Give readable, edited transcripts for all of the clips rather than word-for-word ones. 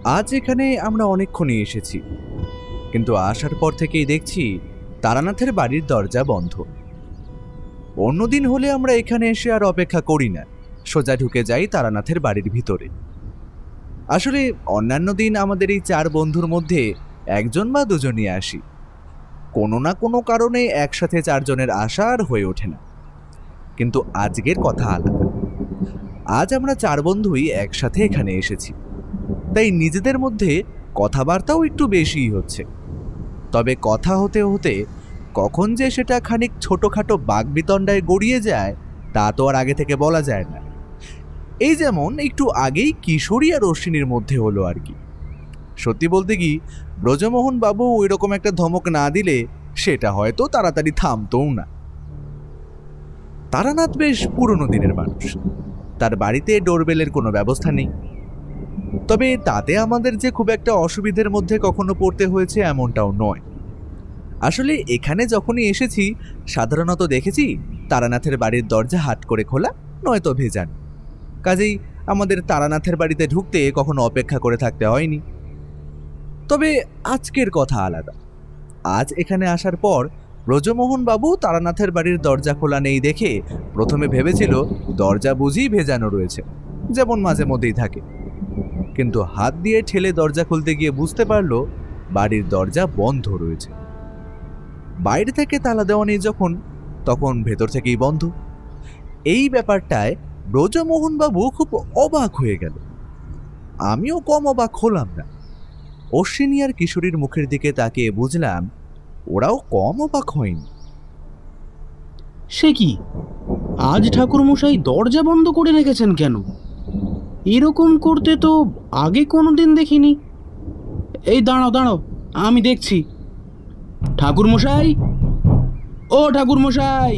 আজ এখানে আমরা অনেকক্ষণই এসেছি, কিন্তু আসার পর থেকেই দেখছি তারানাথের বাড়ির দরজা বন্ধ। অন্যদিন হলে আমরা এখানে এসে আর অপেক্ষা করি না, সোজা ঢুকে যাই তারানাথের বাড়ির ভিতরে। আসলে অন্যান্য দিন আমাদের এই 4 বন্ধুর মধ্যে একজন বা দুজনই আসি। কোনো না কোনো কারণে একসাথে 4 জনের আসা আর হয়ে ওঠে না, কিন্তু আজকের কথা আলাদা। আজ আমরা 4 বন্ধুই একসাথে এখানে এসেছি, তাই নিজেদের মধ্যে কথাবার্তাও একটু বেশিই হচ্ছে। তবে কথা হতে হতে কখন যে সেটা খানিক ছোটখাটো বাকবিতণ্ডায় গড়িয়ে যায় তা তো আর আগে থেকে বলা যায় না। এই যেমন একটু আগেই কিশোরী আর অশ্বিনীর মধ্যে হলো আর কি। সত্যি বলতে কি, ব্রজমোহন বাবু ওই রকম একটা ধমক না দিলে সেটা হয়তো তাড়াতাড়ি থামতও না। তারানাথ বেশ পুরনো দিনের মানুষ, তার বাড়িতে ডোরবেলের কোনো ব্যবস্থা নেই। তবে তাতে আমাদের যে খুব একটা অসুবিধার মধ্যে কখনো পড়তে হয়েছে এমনটাও নয়। আসলে এখানে যখনই এসেছি সাধারণত দেখেছি তারানাথের বাড়ির দরজা হাট করে খোলা, নয়তো ভেজানো। কাজেই আমাদের তারানাথের বাড়িতে ঢুকতে কখনো অপেক্ষা করে থাকতে হয়নি। তবে আজকের কথা আলাদা। আজ এখানে আসার পর ব্রজমোহন বাবু তারানাথের বাড়ির দরজা খোলা নেই দেখে প্রথমে ভেবেছিল দরজা বুঝি ভেজানো রয়েছে, যেমন মাঝে মধ্যেই থাকে। কিন্তু হাত দিয়ে ঠেলে দরজা খুলতে গিয়ে বুঝতে পারল বাড়ির দরজা বন্ধ রয়েছে। বাইরে থেকে তালা দেওয়া নেই যখন, তখন ভেতর থেকেই বন্ধ। এই ব্যাপারটায় ব্রজমোহন বাবু খুব অবাক হয়ে গেল। আমিও কম অবাক হলাম না। অশ্বিনী আর কিশোরীর মুখের দিকে তাকিয়ে বুঝলাম ওরাও কম অবাক হয়নি। সে কি, আজ ঠাকুরমশাই দরজা বন্ধ করে রেখেছেন কেন? এরকম করতে তো আগে কোনোদিন দেখিনি। এই দাঁড়াও দাঁড়াও, আমি দেখছি। ঠাকুরমশাই, ও ঠাকুরমশাই,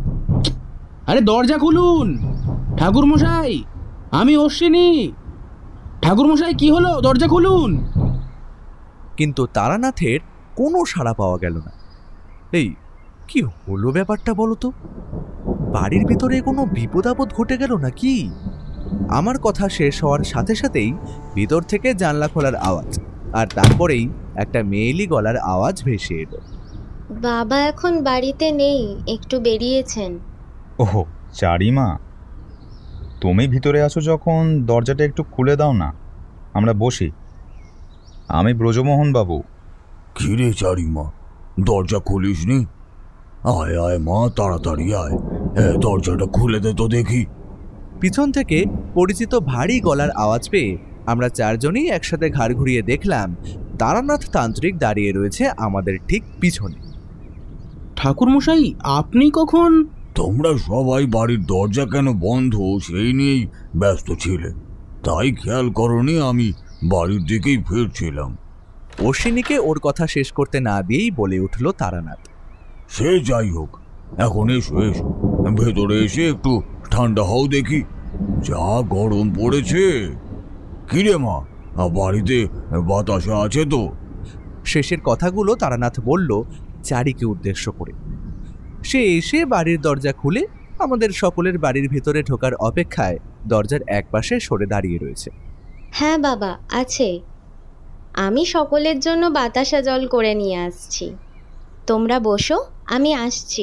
আরে দরজা খুলুন। ঠাকুরমশাই, আমি অশ্বিনী। ঠাকুরমশাই, কি হলো? দরজা খুলুন। কিন্তু তারানাথের কোনো সাড়া পাওয়া গেল না। এই কি হলো ব্যাপারটা বলো তো? বাড়ির ভিতরে কোনো বিপদ আপদ ঘটে গেল নাকি? আমার কথা শেষ হওয়ার সাথে সাথেই ভিতর থেকে জানলা খোলার আওয়াজ, আর তারপরেই একটা মেয়েলি গলার আওয়াজ ভেসে এলো। বাবা এখন বাড়িতে নেই, একটু বেরিয়েছেন। ওহো, চারিমা, তুমি ভিতরে আছো যখন দরজাটা একটু খুলে দাও না, আমরা বসি। আমি ব্রজমোহন বাবু। কি রে চারিমা, দরজা খুলিস নি? আয় আয় মা, তাড়াতাড়ি আয়, দরজাটা খুলে দে তো দেখি। পিছন থেকে পরিচিত ভারী গলার আওয়াজ পেয়ে আমরা 4 জনই একসাথে ঘাড় ঘুরিয়ে দেখলাম তারানাথ তান্ত্রিক দাঁড়িয়ে রয়েছে আমাদের ঠিক পিছনে। ঠাকুরমশাই, আপনি কখন? তোমরা সবাই বাড়ির দরজা কেন বন্ধ সেই নিয়েই ব্যস্ত ছিলে, তাই খেয়াল করনি। আমি বাড়ির দিকেই ফিরছিলাম। অশ্বিনীকে ওর কথা শেষ করতে না দিয়েই বলে উঠল তারানাথ। সে যাই হোক, এখন এসো এসো, ভেতরে এসে একটু ঠান্ডা হও দেখি, যা গরম পড়েছে। কিরে মা, বাড়িতে বাতাসা আছে তো? শেষের কথাগুলো তারানাথ বলল চারিকে উদ্দেশ্য করে। সে এসে বাড়ির দরজা খুলে আমাদের সকলের বাড়ির ভেতরে ঢোকার অপেক্ষায় দরজার একপাশে সরে দাঁড়িয়ে রয়েছে। হ্যাঁ বাবা, আছে। আমি সকলের জন্য বাতাসা জল করে নিয়ে আসছি। তোমরা বসো, আমি আসছি।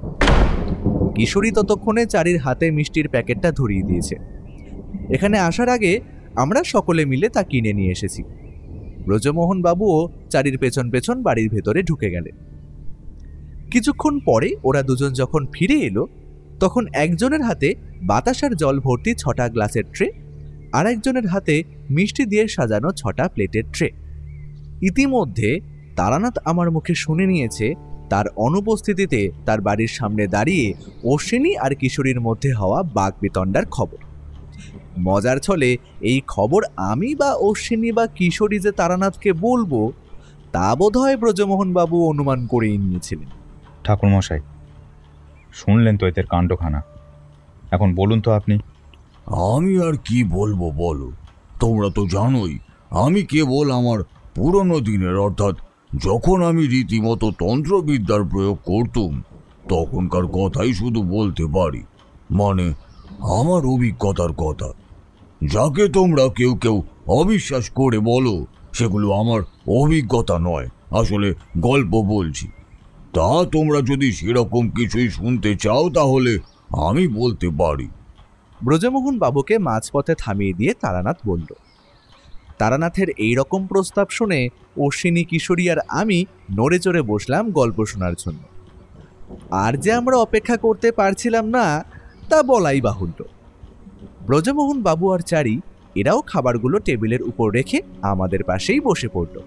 কিশোরী ততক্ষণে চারির হাতে মিষ্টির প্যাকেটটা ধরিয়ে দিয়েছে। এখানে আসার আগে আমরা সকলে মিলে তা কিনে নিয়ে এসেছি। ব্রজমোহন বাবুও চারির পেছন পেছন বাড়ির ভেতরে ঢুকে গেলেন। কিছুক্ষণ পরে ওরা দুজন যখন ফিরে এলো, তখন একজনের হাতে বাতাসার জল ভর্তি 6টা গ্লাসের ট্রে, আর একজনের হাতে মিষ্টি দিয়ে সাজানো 6টা প্লেটের ট্রে। ইতিমধ্যে তারানাথ আমার মুখে শুনে নিয়েছে তার অনুপস্থিতিতে তার বাড়ির সামনে দাঁড়িয়ে অশ্বিনী আর কিশোরীর মধ্যে হওয়া বাকবিতণ্ডার খবর। মজার ছলে এই খবর আমি বা অশ্বিনী বা কিশোরী যে তারানাথকে বলবো তা বোধহয় ব্রজমোহন বাবু অনুমান করেই নিয়েছিলেন। ঠাকুরমশাই, শুনলেন তো এদের কাণ্ডখানা, এখন বলুন তো আপনি। আমি আর কি বলবো বলো, তোমরা তো জানোই আমি কেবল আমার পুরনো দিনের, অর্থাৎ যখন আমি রীতিমতো তন্ত্রবিদ্যার প্রয়োগ করতুম তখনকার কথাই শুধু বলতে পারি, মানে আমার অভিজ্ঞতার কথা। যাকে তোমরা কেউ কেউ অবিশ্বাস করে বলো সেগুলো আমার অভিজ্ঞতা নয়, আসলে গল্প বলছি। তা তোমরা যদি সেরকম কিছুই শুনতে চাও তাহলে আমি বলতে পারি। ব্রজমোহন বাবুকে মাঝপথে থামিয়ে দিয়ে তারানাথ বলল। তারানাথের এই রকম প্রস্তাব শুনে অশ্বিনী, কিশোরী আর আমি নড়ে চড়ে বসলাম গল্প শোনার জন্য। আর যে আমরা অপেক্ষা করতে পারছিলাম না তা বলাই বাহুল্য। ব্রজমোহন বাবু আর চারি এরাও খাবারগুলো টেবিলের উপর রেখে আমাদের পাশেই বসে পড়ল।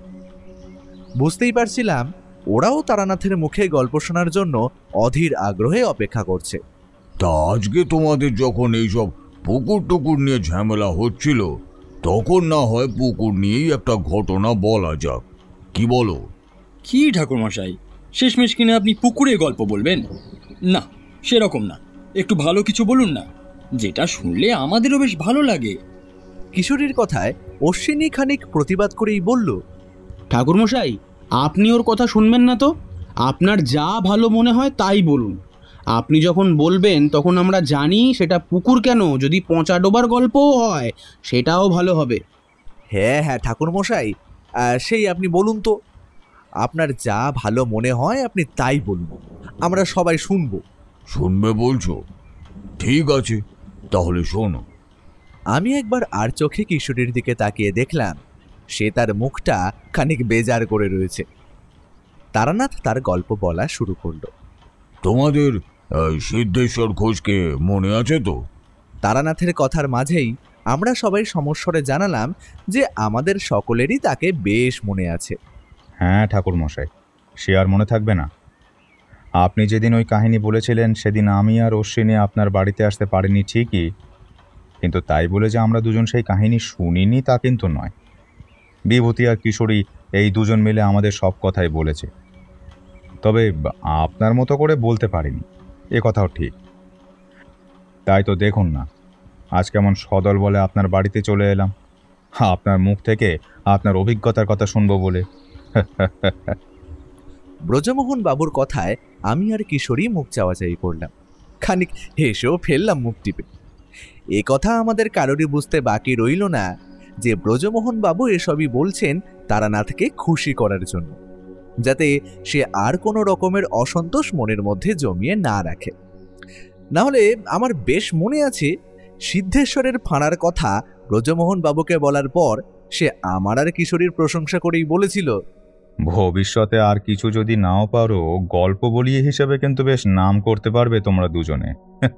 বুঝতেই পারছিলাম ওরাও তারানাথের মুখে গল্প শোনার জন্য অধীর আগ্রহে অপেক্ষা করছে। তা আজকে তোমাদের যখন এইসব পুকুর টুকুর নিয়ে ঝামেলা হচ্ছিল, তখন না হয় পুকুর নিয়েই একটা ঘটনা বলা যাক, কি বলো? কি ঠাকুরমশাই, শেষমেশ কিনা আপনি পুকুরে গল্প বলবেন? না, সেরকম না, একটু ভালো কিছু বলুন না, যেটা শুনলে আমাদেরও বেশ ভালো লাগে। কিশোরীর কথায় অশ্বিনী খানিক প্রতিবাদ করেই বলল, ঠাকুরমশাই, আপনি ওর কথা শুনবেন না তো। আপনার যা ভালো মনে হয় তাই বলুন। আপনি যখন বলবেন তখন আমরা জানি সেটা পুকুর কেন, যদি পচা ডোবার গল্পও হয় সেটাও ভালো হবে। হ্যাঁ হ্যাঁ ঠাকুরমশাই, সেই আপনি বলুন তো, আপনার যা ভালো মনে হয় আপনি তাই বলুন, আমরা সবাই শুনবো। শুনবে বলছো? ঠিক আছে, তাহলে শোনো। আমি একবার আর চোখে কিশোরীর দিকে তাকিয়ে দেখলাম সে তার মুখটা খানিক বেজার করে রয়েছে। তারানাথ তার গল্প বলা শুরু করল। তোমাদের সিদ্ধেশ্বর ঘোষকে মনে আছে তো? তারানাথের কথার মাঝেই আমরা সবাই সমস্বরে জানালাম যে আমাদের সকলেরই তাকে বেশ মনে আছে। হ্যাঁ ঠাকুরমশাই, সে আর মনে থাকবে না? আপনি যেদিন ওই কাহিনী বলেছিলেন সেদিন আমি আর অশ্বিনী আপনার বাড়িতে আসতে পারিনি ঠিকই, কিন্তু তাই বলে যে আমরা দুজন সেই কাহিনী শুনিনি তা কিন্তু নয়। বিভূতি আর কিশোরী এই দুজন মিলে আমাদের সব কথাই বলেছে, তবে আপনার মতো করে বলতে পারিনি, এ কথাও ঠিক। তাই তো দেখুন না, আজ কেমন সদল বলে আপনার বাড়িতে চলে এলাম, আপনার মুখ থেকে আপনার অভিজ্ঞতার কথা শুনবো বলে। ব্রজমোহন বাবুর কথায় আমি আর কিশোরী মুখ চাওয়াচাই করলাম, খানিক হেসেও ফেললাম মুখ টিপে। এ কথা আমাদের কারোরই বুঝতে বাকি রইল না যে ব্রজমোহন বাবু এসবই বলছেন তারানাথকে খুশি করার জন্য, যাতে সে আর কোনো রকমের অসন্তোষ মনের মধ্যে জমিয়ে না রাখে। না হলে আমার বেশ মনে আছে সিদ্ধেশ্বরের ফাঁড়ার কথা ব্রজমোহন বাবুকে বলার পর সে আমার আর কিশোরীর প্রশংসা করেই বলেছিল, ভবিষ্যতে আর কিছু যদি নাও পারো, গল্প বলিয়ে হিসেবে কিন্তু বেশ নাম করতে পারবে তোমরা দুজনে।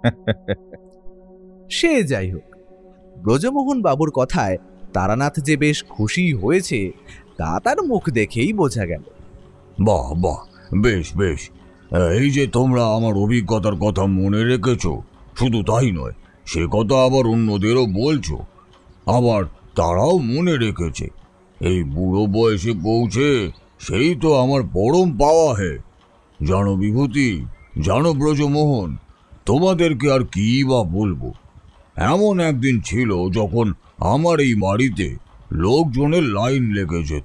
সে যাই হোক, ব্রজমোহন বাবুর কথায় তারানাথ যে বেশ খুশি হয়েছে তা তার মুখ দেখেই বোঝা গেল। বাহ বাহ, বেশ বেশ। এই যে তোমরা আমার অভিজ্ঞতার কথা মনে রেখেছ, শুধু তাই নয়, সে কথা আবার অন্যদেরও বলছো, আবার তারাও মনে রেখেছে। এই বুড়ো বয়সে পৌঁছে সেই তো আমার পরম পাওয়া হে। জানো বিভূতি, জানো ব্রজমোহন, তোমাদেরকে আর কি বা বলবো। এমন একদিন ছিল যখন আমার এই বাড়িতে লোকজনের লাইন লেগে যেত।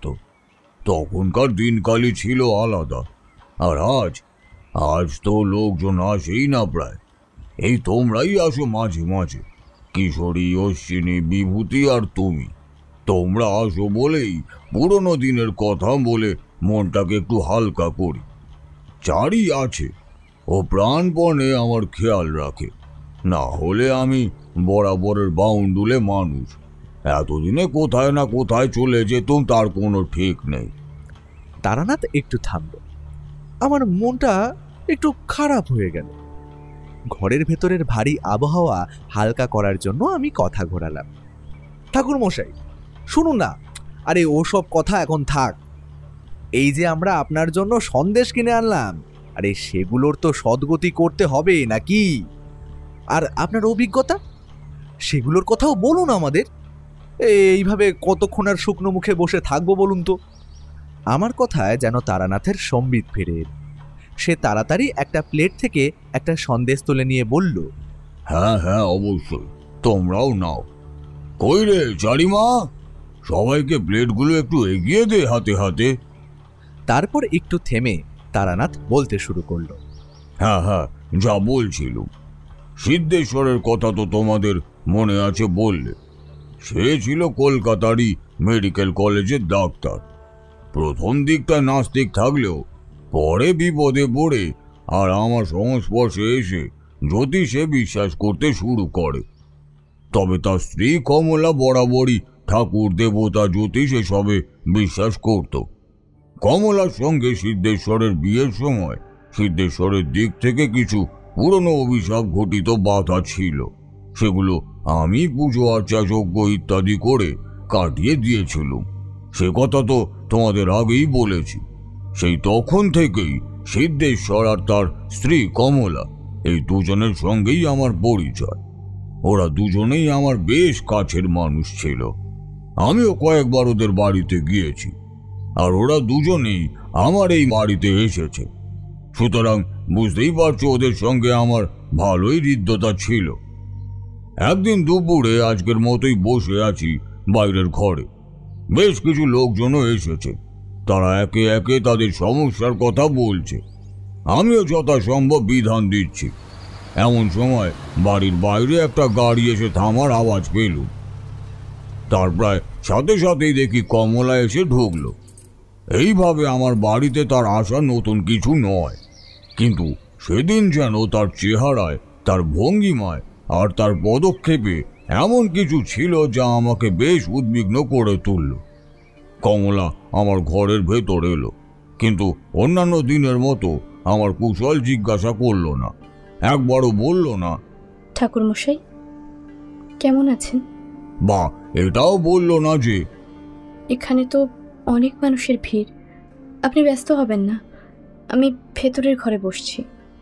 তখনকার দিনকালই ছিল আলাদা। আর আজ তো লোকজন আসেই না প্রায়। এই তোমরাই আসো মাঝে মাঝে, কিশোরী, অশ্বিনী, বিভূতি আর তুমি। তোমরা আসো বলেই পুরনো দিনের কথা বলে মনটাকে একটু হালকা করি। চারি আছে, ও প্রাণপণে আমার খেয়াল রাখে, না হলে আমি বরাবরের বাউন্ডুলে মানুষ। এতদিনে কোথায় না কোথায় চলে যেতুম তার কোনো ঠিক নেই। তারানাথ একটু থামল। আমার মনটা একটু খারাপ হয়ে গেল। ঘরের ভেতরের ভারী আবহাওয়া হালকা করার জন্য আমি কথা ঘোরালাম, ঠাকুর মশাই শুনুন না, আরে ওসব কথা এখন থাক। এই যে আমরা আপনার জন্য সন্দেশ কিনে আনলাম, আরে সেগুলোর তো সদ্গতি করতে হবে নাকি? আর আপনার অভিজ্ঞতা, সেগুলোর কথাও বলুন আমাদের। এইভাবে কতক্ষণ আর শুকনো মুখে বসে থাকবো বলুন তো? আমার কথায় যেন তারানাথের সম্বিত ফিরে এল। সে তাড়াতাড়ি একটা প্লেট থেকে একটা সন্দেশ তুলে নিয়ে বলল, হ্যাঁ হ্যাঁ অবশ্যই, তোমরাও নাও। কই রে চারিমা, সবাইকে প্লেটগুলো একটু এগিয়ে দে হাতে হাতে। তারপর একটু থেমে তারানাথ বলতে শুরু করল, হ্যাঁ হ্যাঁ, যা বলছিল, সিদ্ধেশ্বরের কথা তো তোমাদের মনে আছে বললে। সে ছিল কলকাতারই মেডিকেল কলেজের ডাক্তার। প্রথম দিকটা নাস্তিক থাকলেও পরে বিপদে পড়ে আর আমার সংস্পর্শে এসে জ্যোতিষে বিশ্বাস করতে শুরু করে। তবে তার স্ত্রী কমলা বরাবরই ঠাকুর দেবতা জ্যোতিষ এসবে বিশ্বাস করত। কমলার সঙ্গে সিদ্ধেশ্বরের বিয়ের সময় সিদ্ধেশ্বরের দিক থেকে কিছু পুরনো অভিশাপ ঘটিত বাধা ছিল, সেগুলো আমি পুজো আর্চা যজ্ঞ ইত্যাদি করে কাটিয়ে দিয়েছিলাম। সে কথা তো তোমাদের আগেই বলেছি। সেই তখন থেকেই সিদ্ধেশ্বর আর তার স্ত্রী কমলা এই দুজনের সঙ্গেই আমার পরিচয়। ওরা দুজনেই আমার বেশ কাছের মানুষ ছিল। আমিও কয়েকবার ওদের বাড়িতে গিয়েছি, আর ওরা দুজনেই আমার এই বাড়িতে এসেছে। সুতরাং বুঝতেই পারছো ওদের সঙ্গে আমার ভালোই হৃদ্যতা ছিল। একদিন দুপুরে আজকের মতোই বসে আছি বাইরের ঘরে। বেশ কিছু লোকজনও এসেছে। তারা একে একে তাদের সমস্যার কথা বলছে। আমিও যথাসম্ভব বিধান দিচ্ছি। এমন সময় বাড়ির বাইরে একটা গাড়ি এসে থামার আওয়াজ পেলুম। তার প্রায় সাথে সাথেই দেখি কমলা এসে ঢুকলো। এইভাবে আমার বাড়িতে তার আসা নতুন কিছু নয়, কিন্তু সেদিন যেন তার চেহারায়, তার ভঙ্গিমায় আর তার পদক্ষেপে এমন কিছু ছিল যা আমাকে বেশ উদ্বিগ্ন করে তুলল। কমলা আমার ঘরের ভেতর এলো, কিন্তু অন্যান্য দিনের মতো আমার কুশল জিজ্ঞাসা করলো না, একবারও বলল না ঠাকুরমশাই কেমন আছেন, বা এটাও বলল না যে এখানে তো অনেক মানুষের ভিড়, আপনি ব্যস্ত হবেন না, আমি ভেতরের ঘরে বসছি।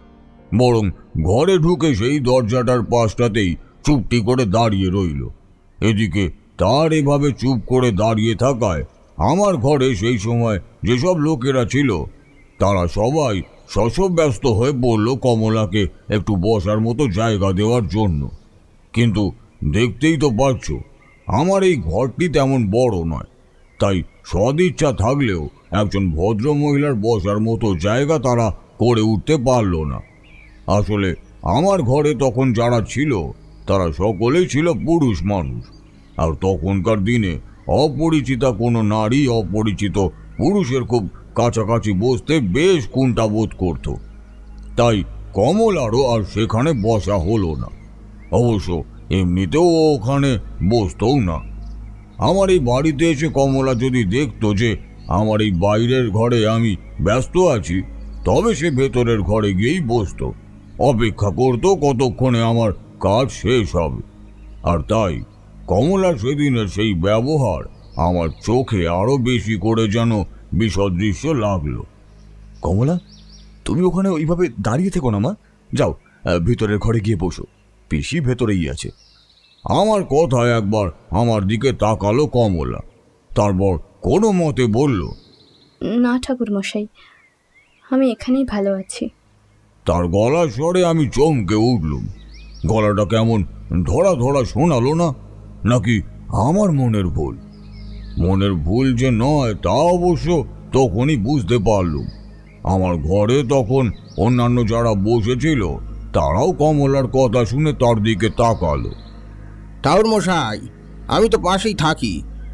বরং ঘরে ঢুকে সেই দরজাটার পাশটাতেই চুপটি করে দাঁড়িয়ে রইল। এদিকে তার এভাবে চুপ করে দাঁড়িয়ে থাকায় আমার ঘরে সেই সময় যেসব লোকেরা ছিল তারা সবাই শশব ব্যস্ত হয়ে বলল কমলাকে একটু বসার মতো জায়গা দেওয়ার জন্য। কিন্তু দেখতেই তো পাচ্ছ আমার এই ঘরটি তেমন বড় নয়, তাই সদিচ্ছা থাকলেও একজন ভদ্র মহিলার বসার মতো জায়গা তারা করে উঠতে পারল না। আসলে আমার ঘরে তখন যারা ছিল তারা সকলেই ছিল পুরুষ মানুষ, আর তখনকার দিনে অপরিচিতা কোনো নারী অপরিচিত পুরুষের খুব কাছাকাছি বসতে বেশ কুণ্ঠাবোধ করত। তাই কমলারও আর সেখানে বসা হলো না। অবশ্য এমনিতেও ওখানে বসতও না। আমার এই বাড়িতে এসে কমলা যদি দেখতো যে আমার এই বাইরের ঘরে আমি ব্যস্ত আছি, তবে সে ভেতরের ঘরে গিয়েই বসত, অপেক্ষা করতো কতক্ষণে আমার কাজ শেষ হবে। আর তাই কমলা সেদিনের সেই ব্যবহার আমার চোখে আরো বেশি করে যেন বিসদৃশ্য লাগলো। কমলা, তুমি ওখানে ওইভাবে দাঁড়িয়ে থেকো না মা, যাও ভিতরের ঘরে গিয়ে বসো, পিসি ভেতরেই আছে। আমার কথায় একবার আমার দিকে তাকালো কমলা, তারপর কোনো মতে বলল, না ঠাকুরমশাই, আমি এখানেই ভালো আছি। তার গলার স্বরে আমি চমকে উঠলুম। গলাটা কেমন ধরা ধরা শোনালো না, নাকি আমার মনের ভুল? মনের ভুল যে নয় তা অবশ্য তখনই বুঝতে পারলুম। আমার ঘরে তখন অন্যান্য যারা বসেছিল তারাও কমলার কথা শুনে তার দিকে তাকালো। ঠাকুর মশাই, আমি তো পাশেই থাকি,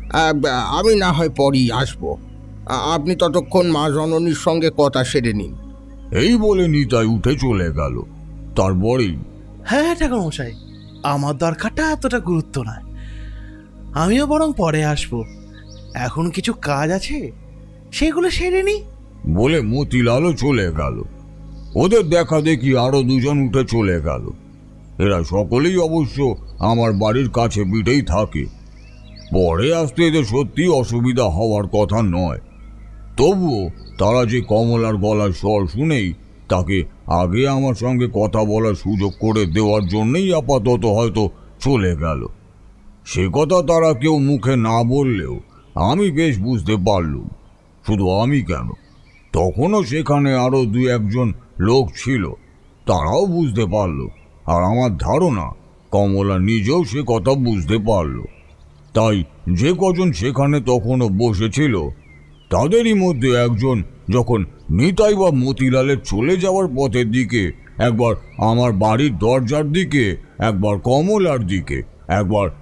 আমি না হয় পরই আসবো, আপনি ততক্ষণ মা জননীর সঙ্গে কথা সেরে নিন। এই বলে নিতাই উঠে চলে গেল। তারপরেই, হ্যাঁ ঠাকুর মশাই, আমার দরকারটা এতটা গুরুত্ব নয়, আমিও বরং পরে আসবো, এখন কিছু কাজ আছে সেগুলো সেরে নি বলে মতিলালও চলে গেল। ওদের দেখা দেখি আরো দুজন উঠে চলে গেল। এরা সকলেই অবশ্য আমার বাড়ির কাছে পিঠেই থাকে। পরে আসতে এদের সত্যি অসুবিধা হওয়ার কথা নয়, তবুও তারা যে কমলার গলার স্বর শুনেই তাকে আগে আমার সঙ্গে কথা বলার সুযোগ করে দেওয়ার জন্যই আপাতত হয়তো চলে গেল। সে কথা তারা কেউ মুখে না বললেও আমি বেশ বুঝতে পারলুম। শুধু আমি কেন, তখনও সেখানে আরো দু একজন লোক ছিল, তারাও বুঝতে পারল। আর আমার ধারণা কমলা নিজেও সে কথা বুঝতে পারল। তাই যে কজন সেখানে তখনও বসেছিল তাদেরই মধ্যে একজন যখন নিতাই বা মতিলালের চলে যাওয়ার পথের দিকে একবার আমার বাড়ির দরজার দিকে, একবার কমলার দিকে, একবার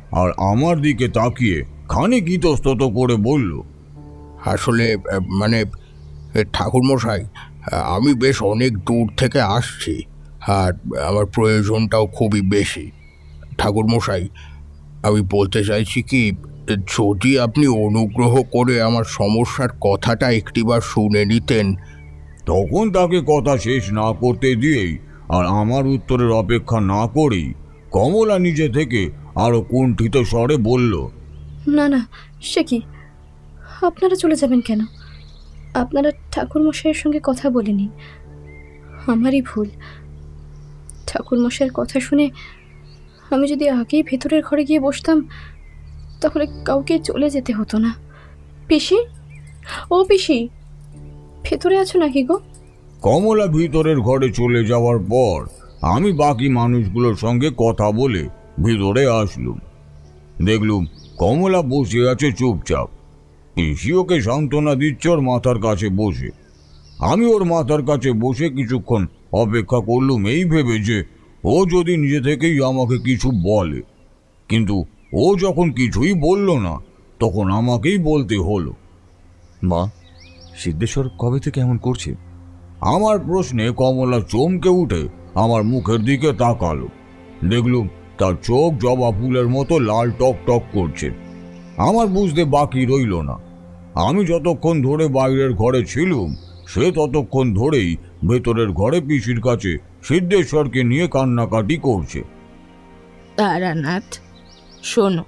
আর আমার দিকে তাকিয়ে খানিক ইতস্তত করে বলল, আসলে মানে ঠাকুরমশাই, আমি বেশ অনেক দূর থেকে আসছি আর আমার প্রয়োজনটাও খুবই বেশি। ঠাকুরমশাই, আমি বলতে চাইছি কি, যদি আপনি অনুগ্রহ করে আমার সমস্যার কথাটা একটিবার শুনে নিতেন। তখন তাকে কথা শেষ না করতে দিয়েই আর আমার উত্তরের অপেক্ষা না করেই কমলা নিজে থেকে আরো কুণ্ঠিত স্বরে বলল, না না, সে কি, আপনারা চলে যাবেন কেন? আপনারা ঠাকুরমশাইয়ের সঙ্গে কথা বলে নিন। আমারই ভুল। ঠাকুরমশাইয়ের কথা শুনে আমি যদি আগেই ভেতরের ঘরে গিয়ে বসতাম, তাহলে কাউকে চলে যেতে হতো না। পিসি, ও পিসি, ভেতরে আছো নাকি গো? কমলা ভিতরের ঘরে চলে যাওয়ার পর আমি বাকি মানুষগুলোর সঙ্গে কথা বলে ভিতরে আসলুম। দেখলুম কমলা বসে আছে চুপচাপ। পিসি ওকে সান্ত্বনা দিচ্ছে ওর মাথার কাছে বসে। আমি ওর মাথার কাছে বসে কিছুক্ষণ অপেক্ষা করলুম এই ভেবে যে ও যদি নিজে থেকেই আমাকে কিছু বলে, কিন্তু ও যখন কিছুই বলল না তখন আমাকেই বলতে হলো। মা, সিদ্ধেশ্বর কবে থেকে এমন করছে? আমার প্রশ্নে কমলা চমকে উঠে আমার মুখের দিকে তাকালো। দেখলুম তার চোখ জবা ফুলের মতো লাল টক টক করছে। আমার বুঝতে বাকি রইল না। আমি যতক্ষণ ধরে বাইরের ঘরে ছিলুম সে ততক্ষণ ধরেই ভেতরের ঘরে পিসির কাছে সিদ্ধেশ্বরকে নিয়ে কান্নাকাটি করছে। তারানাথ, শোনো,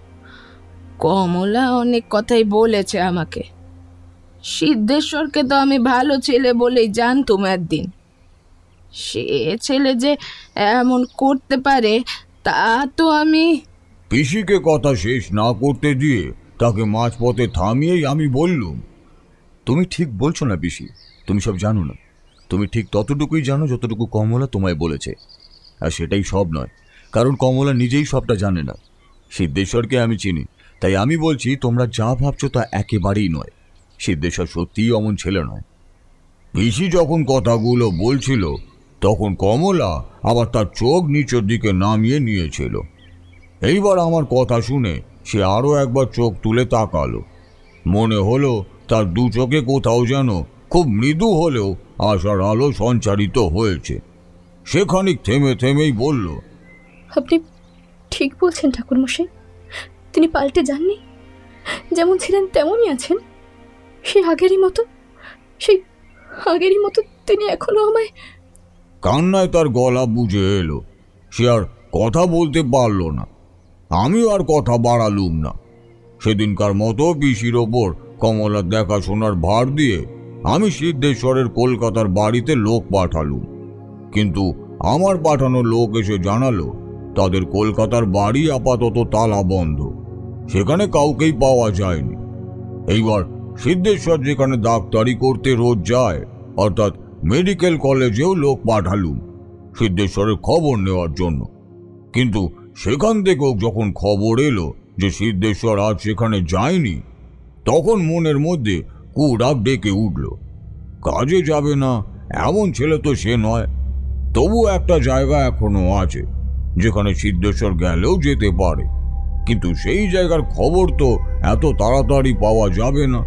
কমলা অনেক কথাই বলেছে আমাকে। সিদ্ধেশ্বরকে তো আমি ভালো ছেলে বলেই জানতুম একদিন। সে ছেলে যে এমন করতে পারে তা তো আমি... পিসিকে কথা শেষ না করতে দিয়ে তাকে মাঝপথে থামিয়েই আমি বললুম, তুমি ঠিক বলছো না পিসি, তুমি সব জানো না। তুমি ঠিক ততটুকুই জানো যতটুকু কমলা তোমায় বলেছে, আর সেটাই সব নয়, কারণ কমলা নিজেই সবটা জানে না। সিদ্ধেশ্বরকে আমি চিনি, তাই আমি বলছি তোমরা যা ভাবছো তা একেবারেই নয়। সিদ্ধেশ্বর সত্যিই অমন ছেলে নয়। পিসি যখন কথাগুলো বলছিল তখন কমলা আবার তার চোখ নিচের দিকে নামিয়ে নিয়েছিল। এইবার আমার কথা শুনে সে আরো একবার চোখ তুলে তাকালো। মনে হলো তার দু চোখে কোথাও যেন খুব মৃদু হলেও আশার আলো সঞ্চারিত হয়েছে। সে খানিক থেমে থেমেই বলল, আপনি ঠিক বলছেন ঠাকুরমশাই, তিনি পাল্টে যাননি, যেমন ছিলেন তেমনই আছেন। সেই আগেরই মতো তিনি এখনো আমায়... কান্নায় তার গলা বুঝে এলো। সে আর কথা বলতে পারল না। আমিও আর কথা বাড়ালুম না। সেদিনকার মতো পিসির ওপর কমলার দেখাশোনার ভার দিয়ে আমি সিদ্ধেশ্বরের কলকাতার বাড়িতে লোক পাঠালুম। কিন্তু আমার পাঠানো লোক এসে জানালো তাদের কলকাতার বাড়ি আপাতত তালা বন্ধ, সেখানে কাউকেই পাওয়া যায়নি। এইবার সিদ্ধেশ্বর যেখানে ডাক্তারি করতে রোজ যায়, অর্থাৎ মেডিকেল কলেজেও লোক পাঠালুম সিদ্ধেশ্বরের খবর নেওয়ার জন্য। কিন্তু সেখান থেকেও যখন খবর এলো যে সিদ্ধেশ্বর আজ সেখানে যায়নি, তখন মনের মধ্যে কুরাগ ডেকে উঠল। কাজে যাবে না এমন ছেলে তো সে নয়। তবু একটা জায়গা এখনো আছে যেখানে সিদ্ধেশ্বর গেলেও যেতে পারে, কিন্তু সেই জায়গার খবর তো এত তাড়াতাড়ি পাওয়া যাবে না।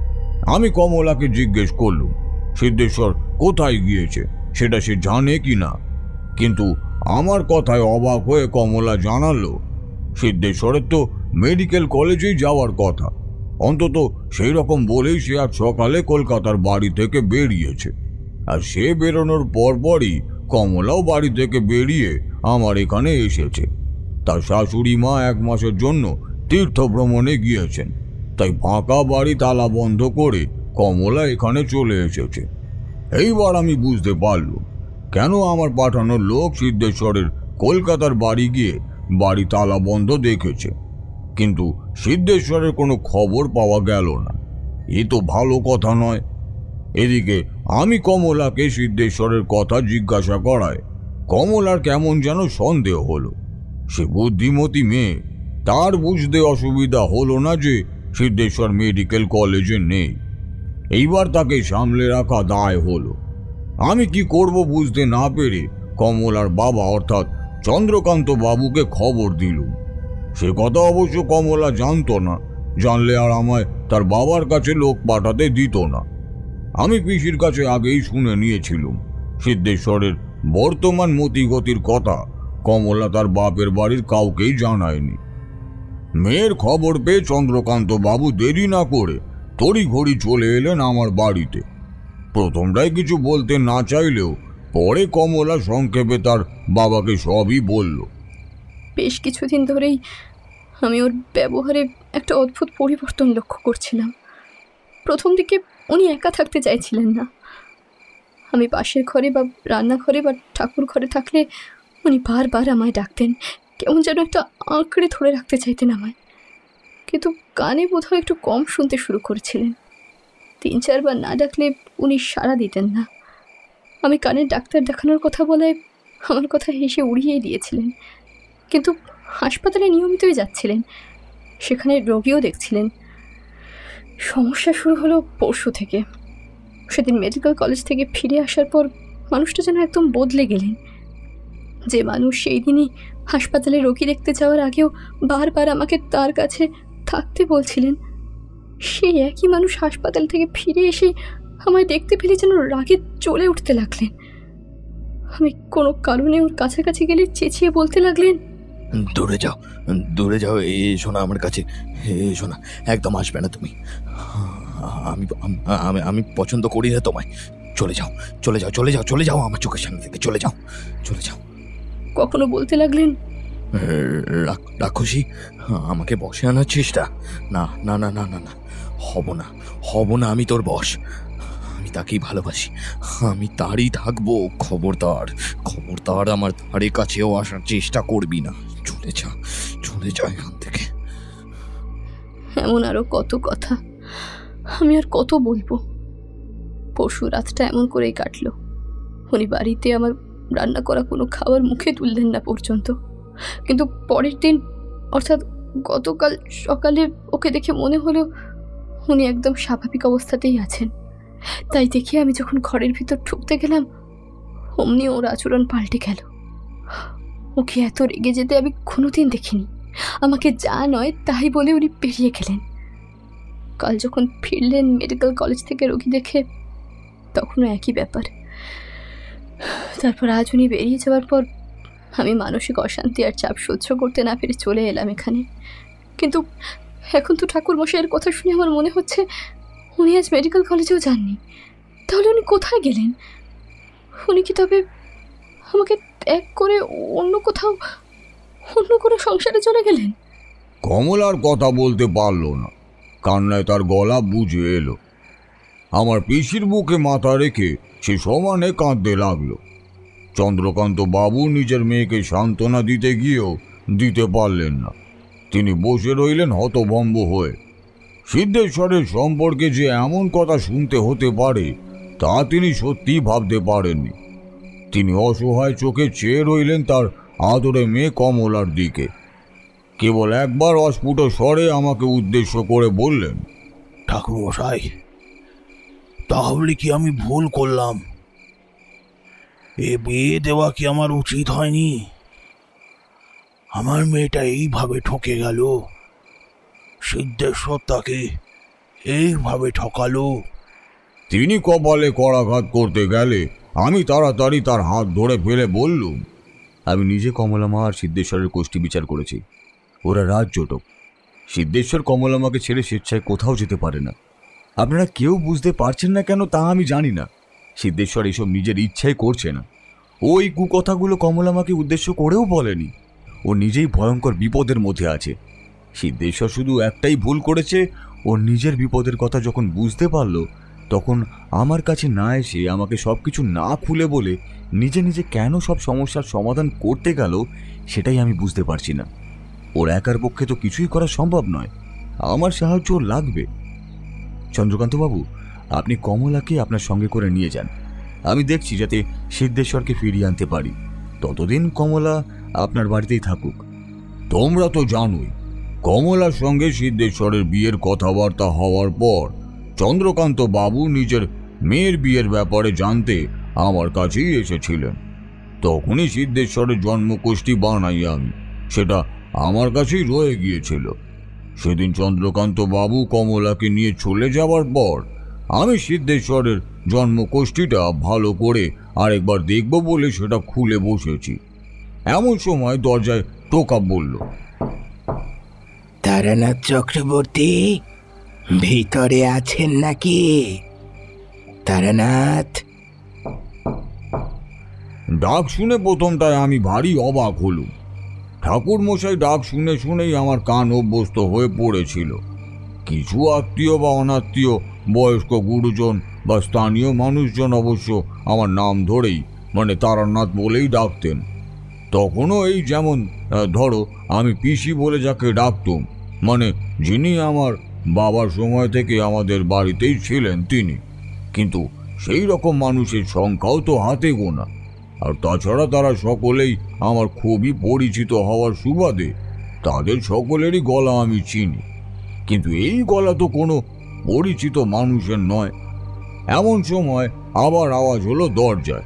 আমি কমলাকে জিজ্ঞেস করলুম সিদ্ধেশ্বর কোথায় গিয়েছে, সেটা সে জানে কি না। কিন্তু আমার কথায় অবাক হয়ে কমলা জানালো সিদ্ধেশ্বরের তো মেডিকেল কলেজেই যাওয়ার কথা। অন্তত সেই রকম বলেই সে আজ সকালে কলকাতার বাড়ি থেকে বেরিয়েছে। আর সে বেরোনোর পরপরই কমলাও বাড়ি থেকে বেরিয়ে আমার এখানে এসেছে। তার শাশুড়ি মা 1 মাসের জন্য তীর্থ ভ্রমণে গিয়েছেন, তাই ফাঁকা বাড়ি তালা বন্ধ করে কমলা এখানে চলে এসেছে। এইবার আমি বুঝতে পারলুম কেন আমার পাঠানো লোক সিদ্ধেশ্বরের কলকাতার বাড়ি গিয়ে বাড়ি তালা বন্ধ দেখেছে, কিন্তু সিদ্ধেশ্বরের কোনো খবর পাওয়া গেল না। এ তো ভালো কথা নয়। এদিকে আমি কমলাকে সিদ্ধেশ্বরের কথা জিজ্ঞাসা করায় কমলার কেমন যেন সন্দেহ হলো। সে বুদ্ধিমতী মেয়ে, তার বুঝতে অসুবিধা হলো না যে সিদ্ধেশ্বর মেডিকেল কলেজে নেই। এইবার তাকে সামলে রাখা দায় হলো। আমি কি করব বুঝতে না পেরে কমলার বাবা অর্থাৎ চন্দ্রকান্ত বাবুকে খবর দিলুম। সে কথা অবশ্য কমলা জানতো না, জানলে আর আমায় তার বাবার কাছে লোক পাঠাতে দিত না। আমি পিসির কাছে আগেই শুনে নিয়েছিলুম সিদ্ধেশ্বরের বর্তমান মতিগতির কথা কমলা তার বাপের বাড়ির কাউকেই জানায়নি। মেয়ের খবর পেয়ে চন্দ্রকান্ত বাবু দেরি না করে তড়িঘড়ি চলে এলেন আমার বাড়িতে। প্রথমটাই কিছু বলতে না চাইলেও পরে কমলা সংক্ষেপে তার বাবাকে সবই বলল। বেশ কিছুদিন ধরেই আমি ওর ব্যবহারে একটা অদ্ভুত পরিবর্তন লক্ষ্য করছিলাম। প্রথম দিকে উনি একা থাকতে চাইছিলেন না। আমি পাশের ঘরে বা রান্নাঘরে বা ঠাকুর ঘরে থাকলে উনি বারবার আমায় ডাকতেন, কেমন যেন একটা আঁকড়ে ধরে রাখতে চাইতেন আমায়। কিন্তু কানে বোধহয় একটু কম শুনতে শুরু করেছিলেন। 3-4 বার না ডাকলে উনি সাড়া দিতেন না। আমি কানের ডাক্তার দেখানোর কথা বলায় আমার কথা হেসে উড়িয়েই দিয়েছিলেন, কিন্তু হাসপাতালে নিয়মিতই যাচ্ছিলেন, সেখানে রোগীও দেখছিলেন। সমস্যা শুরু হলো পরশু থেকে। সেদিন মেডিকেল কলেজ থেকে ফিরে আসার পর মানুষটা যেন একদম বদলে গেলেন। যে মানুষ সেই দিনই হাসপাতালে রোগী দেখতে যাওয়ার আগেও বারবার আমাকে তার কাছে থাকতে বলছিলেন, সেই একই মানুষ হাসপাতাল থেকে ফিরে এসে আমায় দেখতে পেলে যেন রাগে চলে উঠতে লাগলেন। আমি কোনো কারণে ওর কাছাকাছি গেলে চেঁচিয়ে বলতে লাগলেন, দূরে যাও, দূরে যাও, এসো না আমার কাছে, এসো না, একদম আসবে না তুমি। আমি আমি আমি পছন্দ করি না তোমায়। চলে যাও, চলে যাও, চলে যাও, চলে যাও আমার চোখের সামনে থেকে, চলে যাও, চলে যাও। কখনো বলতে লাগলেন, রাক্ষসী, আমাকে বসে আনার চেষ্টা? না না না না না না, হব না, হব না, আমি তোর বশ। আমি তাকেই ভালোবাসি, আমি তারই থাকবো। খবরদার, খবরদার আমার ধারে কাছেও আসার চেষ্টা করবি না। চলে যা, চলে যা এখান থেকে। এমন আরো কত কথা, আমি আর কত বলবো। পরশু রাতটা এমন করেই কাটলো। উনি বাড়িতে আমার রান্না করা কোনো খাবার মুখে তুললেন না পর্যন্ত। কিন্তু পরের দিন, অর্থাৎ গতকাল সকালে ওকে দেখে মনে হলো উনি একদম স্বাভাবিক অবস্থাতেই আছেন। তাই দেখে আমি যখন ঘরের ভিতর ঢুকতে গেলাম, অমনি ওর আচরণ পাল্টে গেল। ওকে এত রেগে যেতে আমি কোনোদিন দেখিনি। আমাকে যা নয় তাই বলে উনি বেরিয়ে গেলেন। কাল যখন ফিরলেন মেডিকেল কলেজ থেকে রোগী দেখে, তখনও একই ব্যাপার। তারপর আজ উনি বেরিয়ে যাওয়ার পর আমি মানসিক অশান্তি আর চাপ সহ্য করতে না পেরে চলে এলাম এখানে। কিন্তু এখন তো ঠাকুরমশাইয়ের কথা শুনে আমার মনে হচ্ছে উনি আজ মেডিকেল কলেজেও যাননি। তাহলে উনি কোথায় গেলেন? উনি কি তবে আমাকে ত্যাগ করে অন্য কোথাও, অন্য কোনো সংসারে চলে গেলেন? কমলার কথা বলতে পারল না, কান্নায় তার গলা বুঝে এলো। আমার পিসির বুকে মাথা রেখে সে সমানে কাঁদতে লাগলো। চন্দ্রকান্ত বাবু নিজের মেয়েকে সান্ত্বনা দিতে গিয়েও দিতে পারলেন না। তিনি বসে রইলেন হতভম্ব হয়ে। সিদ্ধেশ্বরের সম্পর্কে যে এমন কথা শুনতে হতে পারে তা তিনি সত্যি ভাবতে পারেননি। তিনি অসহায় চোখে চেয়ে রইলেন তার আদরে মেয়ে কমলার দিকে। কেবল একবার অস্ফুট স্বরে আমাকে উদ্দেশ্য করে বললেন, ঠাকুরমশাই, তাহলে কি আমি ভুল করলাম? এ বিয়ে দেওয়া কি আমার উচিত হয়নি? আমার মেয়েটা এইভাবে ঠকে গেল, সিদ্ধেশ্বর তাকে এইভাবে ঠকালো। তিনি কপালে করাঘাত করতে গেলে আমি তাড়াতাড়ি তার হাত ধরে ফেলে বললুম, আমি নিজে কমলামা আর সিদ্ধেশ্বরের কোষ্ঠী বিচার করেছি। ওরা রাজজোটক। সিদ্ধেশ্বর কমলামাকে ছেড়ে স্বেচ্ছায় কোথাও যেতে পারে না। আপনারা কেউ বুঝতে পারছেন না কেন তা আমি জানি না। সিদ্ধেশ্বর এসব নিজের ইচ্ছায় করছে না। ওই কুকথাগুলো কমলামাকে উদ্দেশ্য করেও বলেনি। ও নিজেই ভয়ঙ্কর বিপদের মধ্যে আছে। সিদ্ধেশ্বর শুধু একটাই ভুল করেছে, ও নিজের বিপদের কথা যখন বুঝতে পারল তখন আমার কাছে না এসে আমাকে সব কিছু না খুলে বলে নিজে নিজে কেন সব সমস্যার সমাধান করতে গেল সেটাই আমি বুঝতে পারছি না। ওর একার পক্ষে তো কিছুই করা সম্ভব নয়, আমার সাহায্য লাগবে। চন্দ্রকান্তবাবু, আপনি কমলাকে আপনার সঙ্গে করে নিয়ে যান। আমি দেখছি যাতে সিদ্ধেশ্বরকে ফিরিয়ে আনতে পারি। ততদিন কমলা আপনার বাড়িতেই থাকুক। তোমরা তো জানোই কমলার সঙ্গে সিদ্ধেশ্বরের বিয়ের কথাবার্তা হওয়ার পর চন্দ্রকান্ত বাবু নিজের মেয়ের বিয়ের ব্যাপারে জানতে আমার কাছেই এসেছিলেন। তখনই সিদ্ধেশ্বরের জন্মকুষ্ঠী বানাই আমি। সেটা আমার কাছেই রয়ে গিয়েছিল। সেদিন চন্দ্রকান্ত বাবু কমলাকে নিয়ে চলে যাওয়ার পর আমি সিদ্ধেশ্বরের জন্মকোষ্ঠীটা ভালো করে আরেকবার দেখব বলে সেটা খুলে বসেছি। এমন সময় দরজায় টোকা বলল, তারানাথ চক্রবর্তী ভিতরে আছেন নাকি? তারানাথ। ডাক শুনে প্রথমটায় আমি ভারী অবাক হলুম। ঠাকুর মশাই ডাক শুনে শুনেই আমার কান অভ্যস্ত হয়ে পড়েছিল। কিছু আত্মীয় বা অনাত্মীয় বয়স্ক গুরুজন বা স্থানীয় মানুষজন অবশ্য আমার নাম ধরেই মানে তারানাথ বলেই ডাকতেন। তখনও এই যেমন ধরো আমি পিসি বলে যাকে ডাকতুম, মানে যিনি আমার বাবার সময় থেকে আমাদের বাড়িতেই ছিলেন তিনি। কিন্তু সেই রকম মানুষের সংখ্যাও তো হাতে গোনা। আর তাছাড়া তারা সকলেই আমার খুবই পরিচিত হওয়ার সুবাদে তাদের সকলেরই গলা আমি চিনি। কিন্তু এই গলা তো কোনো পরিচিত মানুষের নয়। এমন সময় আবার আওয়াজ হলো দরজায়,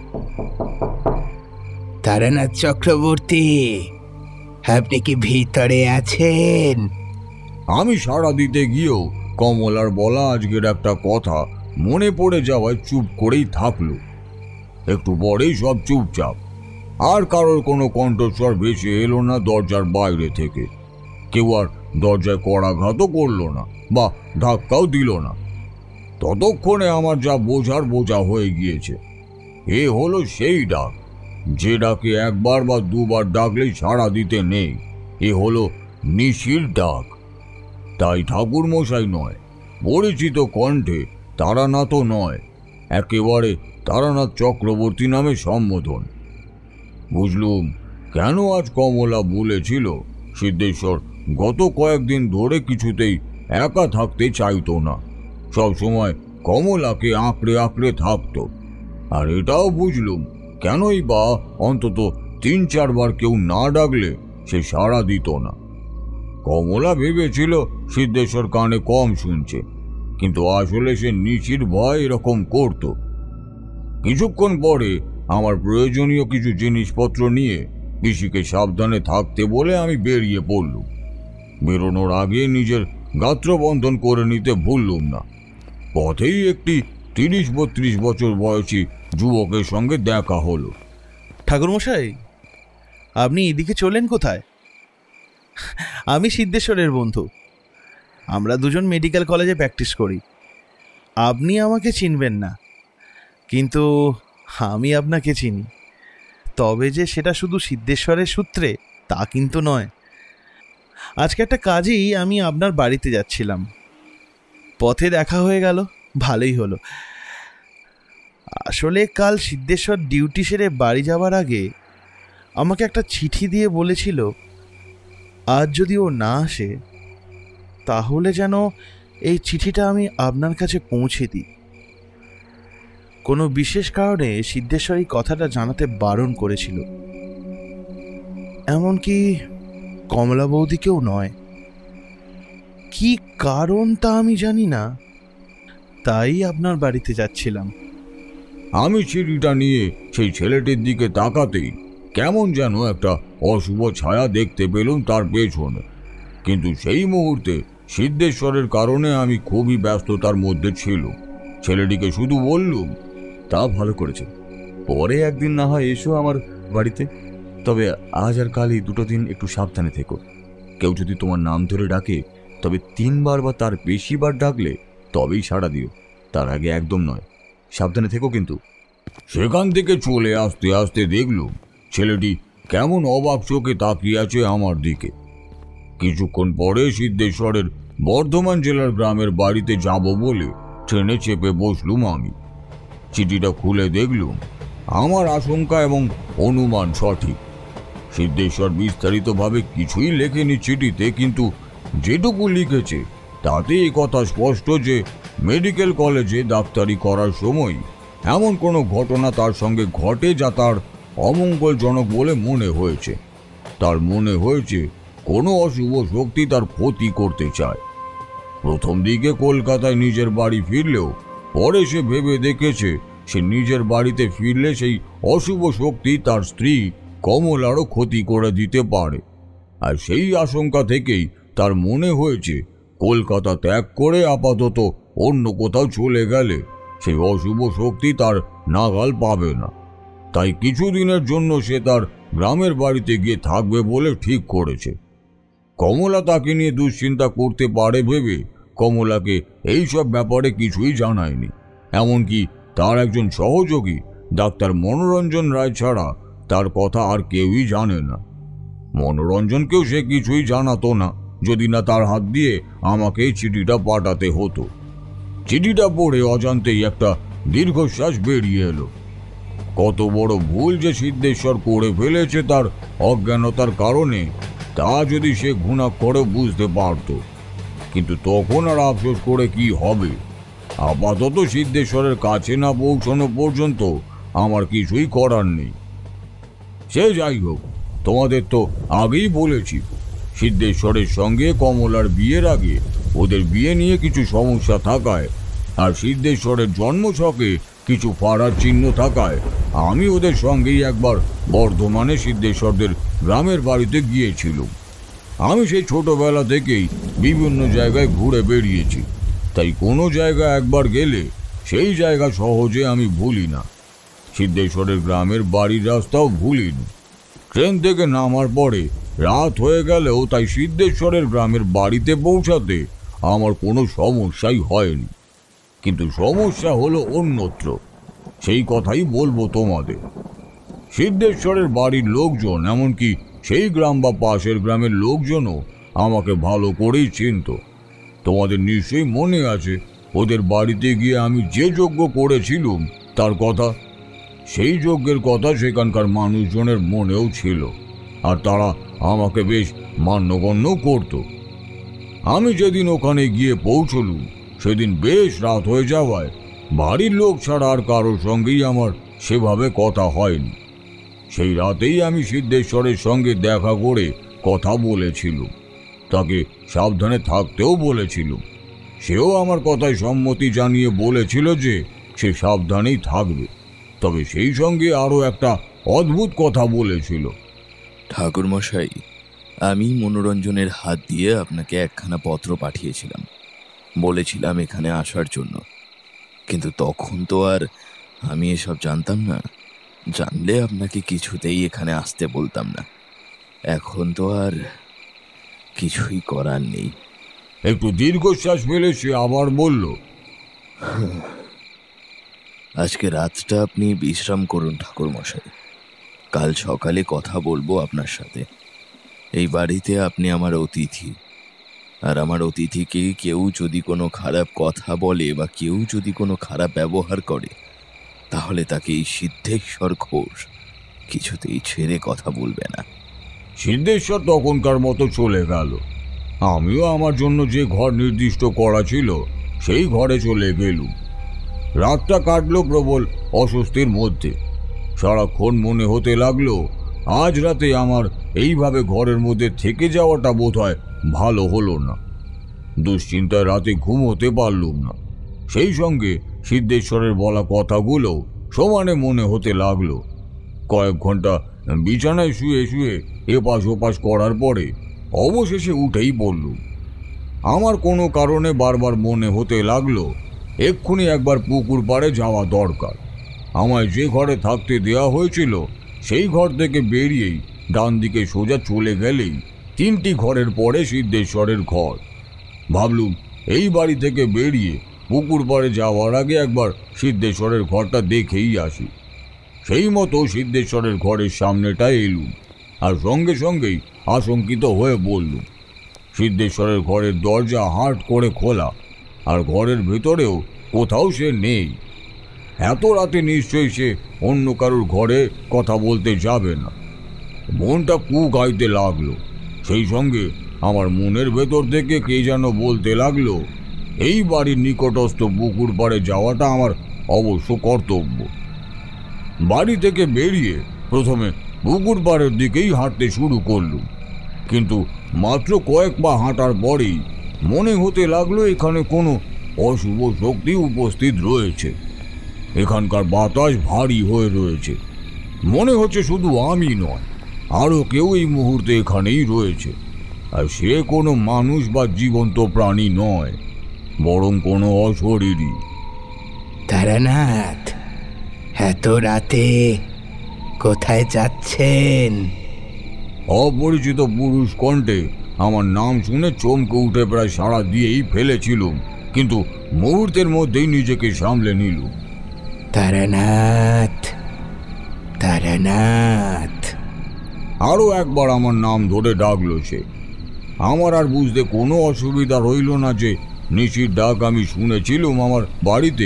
তারানাথ চক্রবর্তী আপনি কি ভিতরে আছেন? আমি সাড়া দিতে গিয়েও কমলার বলা আজকের একটা কথা মনে পড়ে যাওয়ায় চুপ করেই থাকলো। একটু পরেই সব চুপচাপ, আর কারোর কোনো কণ্ঠস্বর ভেসে এলো না দরজার বাইরে থেকে। কেউ আর দরজায় করাঘাতও করলো না বা ধাক্কাও দিল না। ততক্ষণে আমার যা বোঝার বোঝা হয়ে গিয়েছে। এ হলো সেই ডাক যে ডাকে একবার বা দুবার ডাকলেই সাড়া দিতে নেই। এ হলো নিশির ডাক। তাই ঠাকুর মশাই নয়, পরিচিত কণ্ঠে তারানাথও নয়, একেবারে তারানাথ চক্রবর্তী নামে সম্বোধন। বুঝলুম কেন আজ কমলা বলেছিল সিদ্ধেশ্বর গত কয়েকদিন ধরে কিছুতেই একা থাকতে চাইতো না, সবসময় কমলাকে আঁকড়ে আঁকড়ে থাকত। আর এটাও বুঝলুম কেনই বা অন্তত ৩-৪ বার কেউ না ডাকলে সে সাড়া দিত না। কমলা ভেবেছিল সিদ্ধেশ্বর কানে কম শুনছে, কিন্তু আসলে সে নিশির ভয় এরকম করত। কিছুক্ষণ পরে আমার প্রয়োজনীয় কিছু জিনিসপত্র নিয়ে পিসিকে সাবধানে থাকতে বলে আমি বেরিয়ে পড়লুম। বেরোনোর আগে নিজের গাত্রবন্ধন করে নিতে ভুললুম না। পথেই একটি ৩০-৩২ বছর বয়সী যুবকের সঙ্গে দেখা হলো। ঠাকুরমশাই, আপনি এদিকে চলেন কোথায়? আমি সিদ্ধেশ্বরের বন্ধু। আমরা দুজন মেডিকেল কলেজে প্র্যাকটিস করি। আপনি আমাকে চিনবেন না, কিন্তু আমি আপনাকে চিনি। তবে যে সেটা শুধু সিদ্ধেশ্বরের সূত্রে তা কিন্তু নয়। আজকে একটা কাজেই আমি আপনার বাড়িতে যাচ্ছিলাম, পথে দেখা হয়ে গেল, ভালোই হলো। আসলে কাল সিদ্ধেশ্বর ডিউটি সেরে বাড়ি যাওয়ার আগে আমাকে একটা চিঠি দিয়ে বলেছিল আজ যদি ও না আসে তাহলে যেন এই চিঠিটা আমি আপনার কাছে পৌঁছে দিই। কোনো বিশেষ কারণে সিদ্ধেশ্বর এই কথাটা জানাতে বারণ করেছিল, এমনকি কমলা বৌদিকেও নয়। কি কারণ তা আমি জানি না, তাই আপনার বাড়িতে যাচ্ছিলাম। আমি চিঠিটা নিয়ে সেই ছেলেটির দিকে তাকাতেই কেমন যেন একটা অশুভ ছায়া দেখতে পেলুম তার পেছনে। কিন্তু সেই মুহূর্তে সিদ্ধেশ্বরের কারণে আমি খুবই ব্যস্ততার মধ্যে ছিল। ছেলেটিকে শুধু বললুম, তা ভালো করেছে, পরে একদিন না হয় এসো আমার বাড়িতে। তবে আজ আর কালই 2 দিন একটু সাবধানে থেকো। কেউ যদি তোমার নাম ধরে ডাকে তবে 3 বার বা তার বেশি বার ডাকলে তবেই সাড়া দিও, তার আগে একদম নয়। সাবধানে থেকো কিন্তু। সেখান থেকে চলে আসতে আসতে দেখলুম ছেলেটি কেমন অবাক চোখে তাকিয়ে আছে আমার দিকে। কিছুক্ষণ পরে সিদ্ধেশ্বরের বর্ধমান জেলার গ্রামের বাড়িতে যাব বলে ট্রেনে চেপে বসলুম আমি। চিঠিটা খুলে দেখলুম আমার আশঙ্কা এবং অনুমান সঠিক। সিদ্ধেশ্বর বিস্তারিতভাবে কিছুই লেখেনি চিঠিতে, কিন্তু যেটুকু লিখেছে তাতে এই কথা স্পষ্ট যে মেডিকেল কলেজে ডাক্তারি করার সময় এমন কোনো ঘটনা তার সঙ্গে ঘটে যা তার অমঙ্গলজনক বলে মনে হয়েছে। তার মনে হয়েছে কোনো অশুভ শক্তি তার ক্ষতি করতে চায়। প্রথম দিকে কলকাতায় নিজের বাড়ি ফিরলেও পরে সে ভেবে দেখেছে সে নিজের বাড়িতে ফিরলে সেই অশুভ শক্তি তার স্ত্রী কমলারও ক্ষতি করে দিতে পারে। আর সেই আশঙ্কা থেকেই তার মনে হয়েছে কলকাতা ত্যাগ করে আপাতত অন্য কোথাও চলে গেলে সেই অশুভ শক্তি তার নাগাল পাবে না। তাই কিছুদিনের জন্য সে তার গ্রামের বাড়িতে গিয়ে থাকবে বলে ঠিক করেছে। কমলা তাকে নিয়ে দুশ্চিন্তা করতে পারে ভেবে কমলাকে এইসব ব্যাপারে কিছুই জানায়নি। এমনকি তার একজন সহযোগী ডাক্তার মনোরঞ্জন রায় ছাড়া তার কথা আর কেউই জানে না। মনোরঞ্জনকেও সে কিছুই জানাতো না, যদি না তার হাত দিয়ে আমাকে চিঠিটা পাঠাতে হতো। চিঠিটা পড়ে অজান্তেই একটা দীর্ঘশ্বাস বেরিয়ে এলো। কত বড় ভুল যে সিদ্ধেশ্বর করে ফেলেছে তার অজ্ঞানতার কারণে, তা যদি সে ঘুণাক্ষরে বুঝতে পারত। কিন্তু তখন আর আফসোস করে কি হবে? আপাতত সিদ্ধেশ্বরের কাছে না পৌঁছানো পর্যন্ত আমার কিছুই করার নেই। সে যাই হোক, তোমাদের তো আগেই বলেছি সিদ্ধেশ্বরের সঙ্গে কমলার বিয়ের আগে ওদের বিয়ে নিয়ে কিছু সমস্যা থাকায় আর সিদ্ধেশ্বরের জন্মছকে কিছু ফাড়ার চিহ্ন থাকায় আমি ওদের সঙ্গেই একবার বর্ধমানে সিদ্ধেশ্বরদের গ্রামের বাড়িতে গিয়েছিলাম। আমি সেই ছোটবেলা থেকেই বিভিন্ন জায়গায় ঘুরে বেরিয়েছি, তাই কোনো জায়গা একবার গেলে সেই জায়গা সহজে আমি ভুলি না। সিদ্ধেশ্বরের গ্রামের বাড়ির রাস্তাও ভুলিনি। ট্রেন থেকে নামার পরে রাত হয়ে গেলেও তাই সিদ্ধেশ্বরের গ্রামের বাড়িতে পৌঁছাতে আমার কোনো সমস্যাই হয়নি। কিন্তু সমস্যা হলো অন্যত্র, সেই কথাই বলবো তোমাদের। সিদ্ধেশ্বরের বাড়ির লোকজন, এমনকি সেই গ্রাম বা পাশের গ্রামের লোকজনও আমাকে ভালো করেই চিনত। তোমাদের নিশ্চয়ই মনে আছে ওদের বাড়িতে গিয়ে আমি যে যজ্ঞ করেছিলাম তার কথা। সেই যজ্ঞের কথা সেখানকার মানুষজনের মনেও ছিল, আর তারা আমাকে বেশ মান্যগণ্য করত। আমি যেদিন ওখানে গিয়ে পৌঁছলুম সেদিন বেশ রাত হয়ে যাওয়ায় বাড়ির লোক ছাড়া আর কারোর সঙ্গেই আমার সেভাবে কথা হয়নি। সেই রাতেই আমি সিদ্ধেশ্বরের সঙ্গে দেখা করে কথা বলেছিলাম, তাকে সাবধানে থাকতেও বলেছিলাম। সেও আমার কথায় সম্মতি জানিয়ে বলেছিল যে সে সাবধানেই থাকবে, তবে সেই সঙ্গে আরও একটা অদ্ভুত কথা বলেছিল। ঠাকুরমশাই, আমি মনোরঞ্জনের হাত দিয়ে আপনাকে একখানা পত্র পাঠিয়েছিলাম, বলেছিলাম এখানে আসার জন্য। কিন্তু তখন তো আর আমি এসব জানতাম না। জানলে আপনাকে কিছুতেই এখানে আসতে বলতাম না। এখন তো আর কিছুই করার নেই। একটু দীর্ঘশ্বাস ফেলে সে আবার বলল, আজকে রাতটা আপনি বিশ্রাম করুন ঠাকুরমশাই। কাল সকালে কথা বলবো আপনার সাথে। এই বাড়িতে আপনি আমার অতিথি, আর আমার অতিথিকে কেউ যদি কোনো খারাপ কথা বলে বা কেউ যদি কোনো খারাপ ব্যবহার করে, তাহলে তাকে এই সিদ্ধেশ্বর ঘোষ কিছুতেই ছেড়ে কথা বলবে না। সিদ্ধেশ্বর তখনকার মতো চলে গেল। আমিও আমার জন্য যে ঘর নির্দিষ্ট করা ছিল সেই ঘরে চলে গেলুম। রাতটা কাটলো প্রবল অস্বস্তির মধ্যে। সারাক্ষণ মনে হতে লাগলো আজ রাতে আমার এইভাবে ঘরের মধ্যে থেকে যাওয়াটা বোধহয় ভালো হলো না। দুশ্চিন্তায় রাতে ঘুমোতে পারলুম না। সেই সঙ্গে সিদ্ধেশ্বরের বলা কথাগুলো সমানে মনে হতে লাগলো। কয়েক ঘন্টা বিছানায় শুয়ে শুয়ে এপাশ ওপাশ করার পরে অবশেষে উঠেই পড়লুম। আমার কোনো কারণে বারবার মনে হতে লাগলো এক্ষুনি একবার পুকুর পাড়ে যাওয়া দরকার। আমায় যে ঘরে থাকতে দেওয়া হয়েছিল সেই ঘর থেকে বেরিয়েই ডান দিকে সোজা চলে গেলেই 3টি ঘরের পরে সিদ্ধেশ্বরের ঘর। ভাবলুম এই বাড়ি থেকে বেরিয়ে পুকুর পাড়ে যাওয়ার আগে একবার সিদ্ধেশ্বরের ঘরটা দেখেই আসি। সেই মতো সিদ্ধেশ্বরের ঘরের সামনেটায় এলুম, আর সঙ্গে সঙ্গেই আশঙ্কিত হয়ে বললুম। সিদ্ধেশ্বরের ঘরের দরজা হাট করে খোলা, আর ঘরের ভেতরেও কোথাও সে নেই। এত রাতে নিশ্চয়ই সে অন্য কারোর ঘরে কথা বলতে যাবে না। মনটা গাইতে লাগলো। সেই সঙ্গে আমার মনের ভেতর থেকে কে যেন বলতে লাগলো এই বাড়ির নিকটস্থ পুকুর পাড়ে যাওয়াটা আমার অবশ্য কর্তব্য। বাড়ি থেকে বেরিয়ে প্রথমে পুকুর পাড়ের দিকেই হাঁটতে শুরু করলুম, কিন্তু মাত্র কয়েক পা হাঁটার পরেই মনে হতে লাগলো এখানে কোনো অশুভ শক্তি উপস্থিত রয়েছে। এখানকার বাতাস ভারী হয়ে রয়েছে। মনে হচ্ছে শুধু আমি নয়, আরও কেউ এই মুহূর্তে এখানেই রয়েছে, আর সে কোনো মানুষ বা জীবন্ত প্রাণী নয়, বরং কোনো অশরীরী। তারানাথ, এত রাতে কোথায় যাচ্ছেন? অপরিচিত পুরুষ কণ্ঠে আমার নাম শুনে চমকে উঠে প্রায় সাড়া দিয়েই ফেলেছিলুম, কিন্তু মুহূর্তের মধ্যেই নিজেকে সামলে নিলুম। তারানাথ, তারানাথ। আরও একবার আমার নাম ধরে ডাকলো সে। আমার আর বুঝতে কোনো অসুবিধা রইল না যে নিশির ডাক আমি শুনেছিলুম আমার বাড়িতে।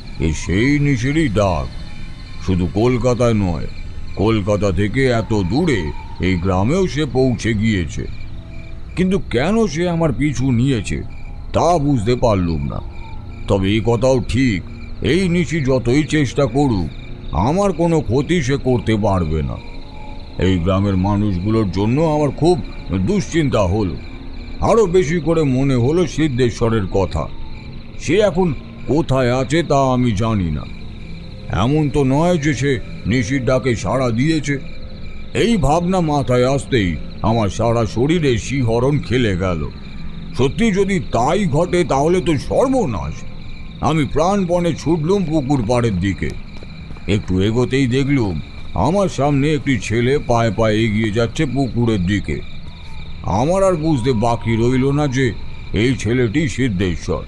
সেই নিশিরই ডাক। শুধু কলকাতায় নয়, কলকাতা থেকে এত দূরে এই গ্রামেও সে পৌঁছে গিয়েছে। কিন্তু কেন সে আমার পিছু নিয়েছে তা বুঝতে পারলুম না। তবে এই কথাও ঠিক, এই নিশি যতই চেষ্টা করুক আমার কোনো ক্ষতি সে করতে পারবে না। এই গ্রামের মানুষগুলোর জন্য আমার খুব দুশ্চিন্তা হলো। আরও বেশি করে মনে হলো সিদ্ধেশ্বরের কথা। সে এখন কোথায় আছে তা আমি জানি না। এমন তো নয় যে সে নিশির ডাকে সাড়া দিয়েছে। এই ভাবনা মাথায় আসতেই আমার সারা শরীরে শিহরণ খেলে গেল। সত্যি যদি তাই ঘটে তাহলে তো সর্বনাশ। আমি প্রাণপণে ছুটলুম পুকুর পাড়ের দিকে। একটু এগোতেই দেখলুম আমার সামনে একটি ছেলে পায়ে পায়ে এগিয়ে যাচ্ছে পুকুরের দিকে। আমার আর বুঝতে বাকি রইল না যে এই ছেলেটি সিদ্ধেশ্বর।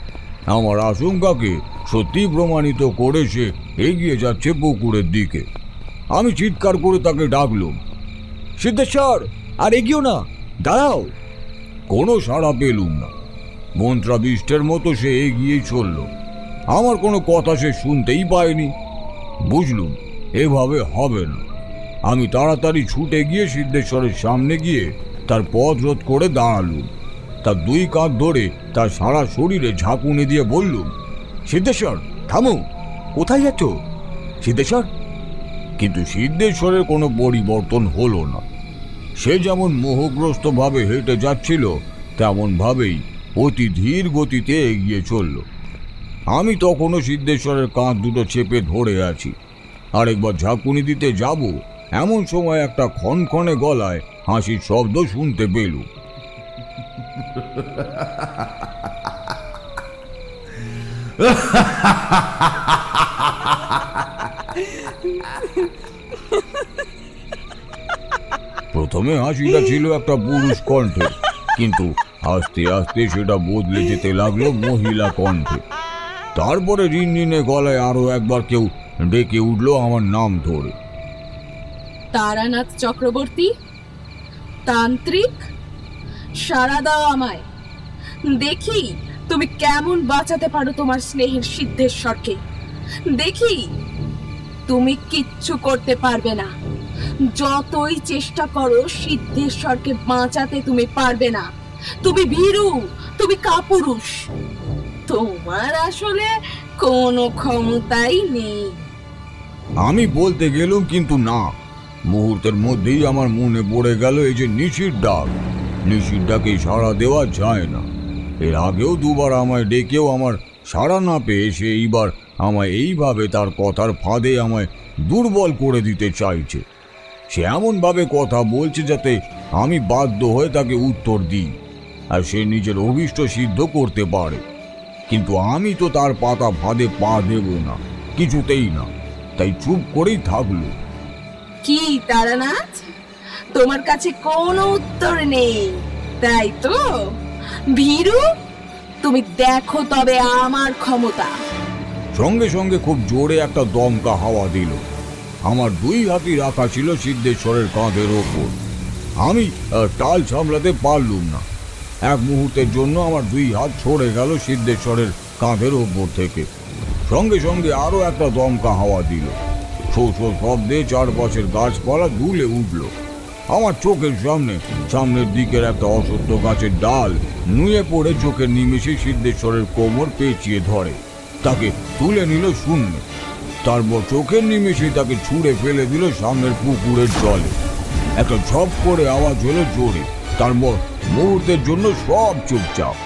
আমার আশঙ্কাকে সত্যি প্রমাণিত করে সে এগিয়ে যাচ্ছে পুকুরের দিকে। আমি চিৎকার করে তাকে ডাকলুম, সিদ্ধেশ্বর, আর এগিয়েও না, দাঁড়াও। কোনো সাড়া পেলুম না। মন্ত্রাবিষ্টের মতো সে এগিয়েই চলল। আমার কোনো কথা সে শুনতেই পায়নি। বুঝলুম এভাবে হবে না। আমি তাড়াতাড়ি ছুটে গিয়ে সিদ্ধেশ্বরের সামনে গিয়ে তার পথ রোধ করে দাঁড়ালুম। তার দুই কাঁধ ধরে তার সারা শরীরে ঝাঁকুনি দিয়ে বললুম, সিদ্ধেশ্বর, থামো, কোথায় যাচ্ছ? সিদ্ধেশ্বর। কিন্তু সিদ্ধেশ্বরের কোনো পরিবর্তন হলো না। সে যেমন মোহগ্রস্ত ভাবে হেঁটে যাচ্ছিল তেমন ভাবেই অতি ধীর গতিতে এগিয়ে চলল। আমি তখনও সিদ্ধেশ্বরের কাঁধ দুটো চেপে ধরে আছি। আরেকবার ঝাঁকুনি দিতে যাব এমন সময় একটা ক্ষণক্ষণে গলায় হাসির শব্দ শুনতে পেলুম। প্রথমে হাসিটা ছিল একটা পুরুষ কণ্ঠে, কিন্তু আস্তে আস্তে সেটা বদলে যেতে লাগলো মহিলা কণ্ঠে। তারপরে রিনরিনে গলায় আরো একবার কেউ ডেকে উঠলো আমার নাম ধরে, তারানাথ চক্রবর্তী, তান্ত্রিক, সাড়া দাও আমায়। দেখি তুমি কেমন বাঁচাতে পারো তোমার স্নেহের সিদ্ধেশ্বরকে। দেখি তুমি কিচ্ছু করতে পারবে না। যতই চেষ্টা করো সিদ্ধেশ্বরকে বাঁচাতে তুমি পারবে না। তুমি ভীরু, তুমি কাপুরুষ, তোমার আসলে কোনো ক্ষমতাই নেই। আমি বলতে গেলুম, কিন্তু না, মুহূর্তের মধ্যেই আমার মনে পড়ে গেল এই যে নিশির ডাক। নিশির ডাকে সাড়া দেওয়া যায় না। এর আগেও দুবার আমায় ডেকেও আমার সাড়া না পেয়ে সে এইবার আমায় এইভাবে তার কথার ফাঁদে আমায় দুর্বল করে দিতে চাইছে। সে এমনভাবে কথা বলছে যাতে আমি বাধ্য হয়ে তাকে উত্তর দিই আর সে নিজের অভীষ্ট সিদ্ধ করতে পারে। কিন্তু আমি তো তার পাতা ফাঁদে পা দেব না, কিছুতেই না। তাই চুপ করেই থাকলো। কি তারানাথ, তোমার কাছে কোনো উত্তর নেই, তাই তো? ভীরু, তুমি দেখো তবে আমার ক্ষমতা। সঙ্গে সঙ্গে খুব জোরে একটা দমকা হাওয়া দিল। আমার দুই হাতই রাখা ছিল সিদ্ধেশ্বরের কাঁধের ওপর। আমি টাল সামলাতে পারলুম না। এক মুহূর্তের জন্য আমার দুই হাত সরে গেল সিদ্ধেশ্বরের কাঁধের ওপর থেকে। সঙ্গে সঙ্গে আরো একটা দমকা হাওয়া দিল। শো শো শব্দে চারপাশের গাছপালা দুলে উঠল। আমার চোখের সামনের দিকের একটা অশ্বত্থ গাছের ডাল নুয়ে পড়ে চোখের নিমেষে সিদ্ধেশ্বরের কোমর পেঁচিয়ে ধরে, তাকে তুলে নিল শূন্য। তারপর চোখের নিমেষে তাকে ছুঁড়ে ফেলে দিল সামনের পুকুরের জলে। একটা ঝপ করে আওয়াজ হলো জোরে। তারপর মুহূর্তের জন্য সব চুপচাপ।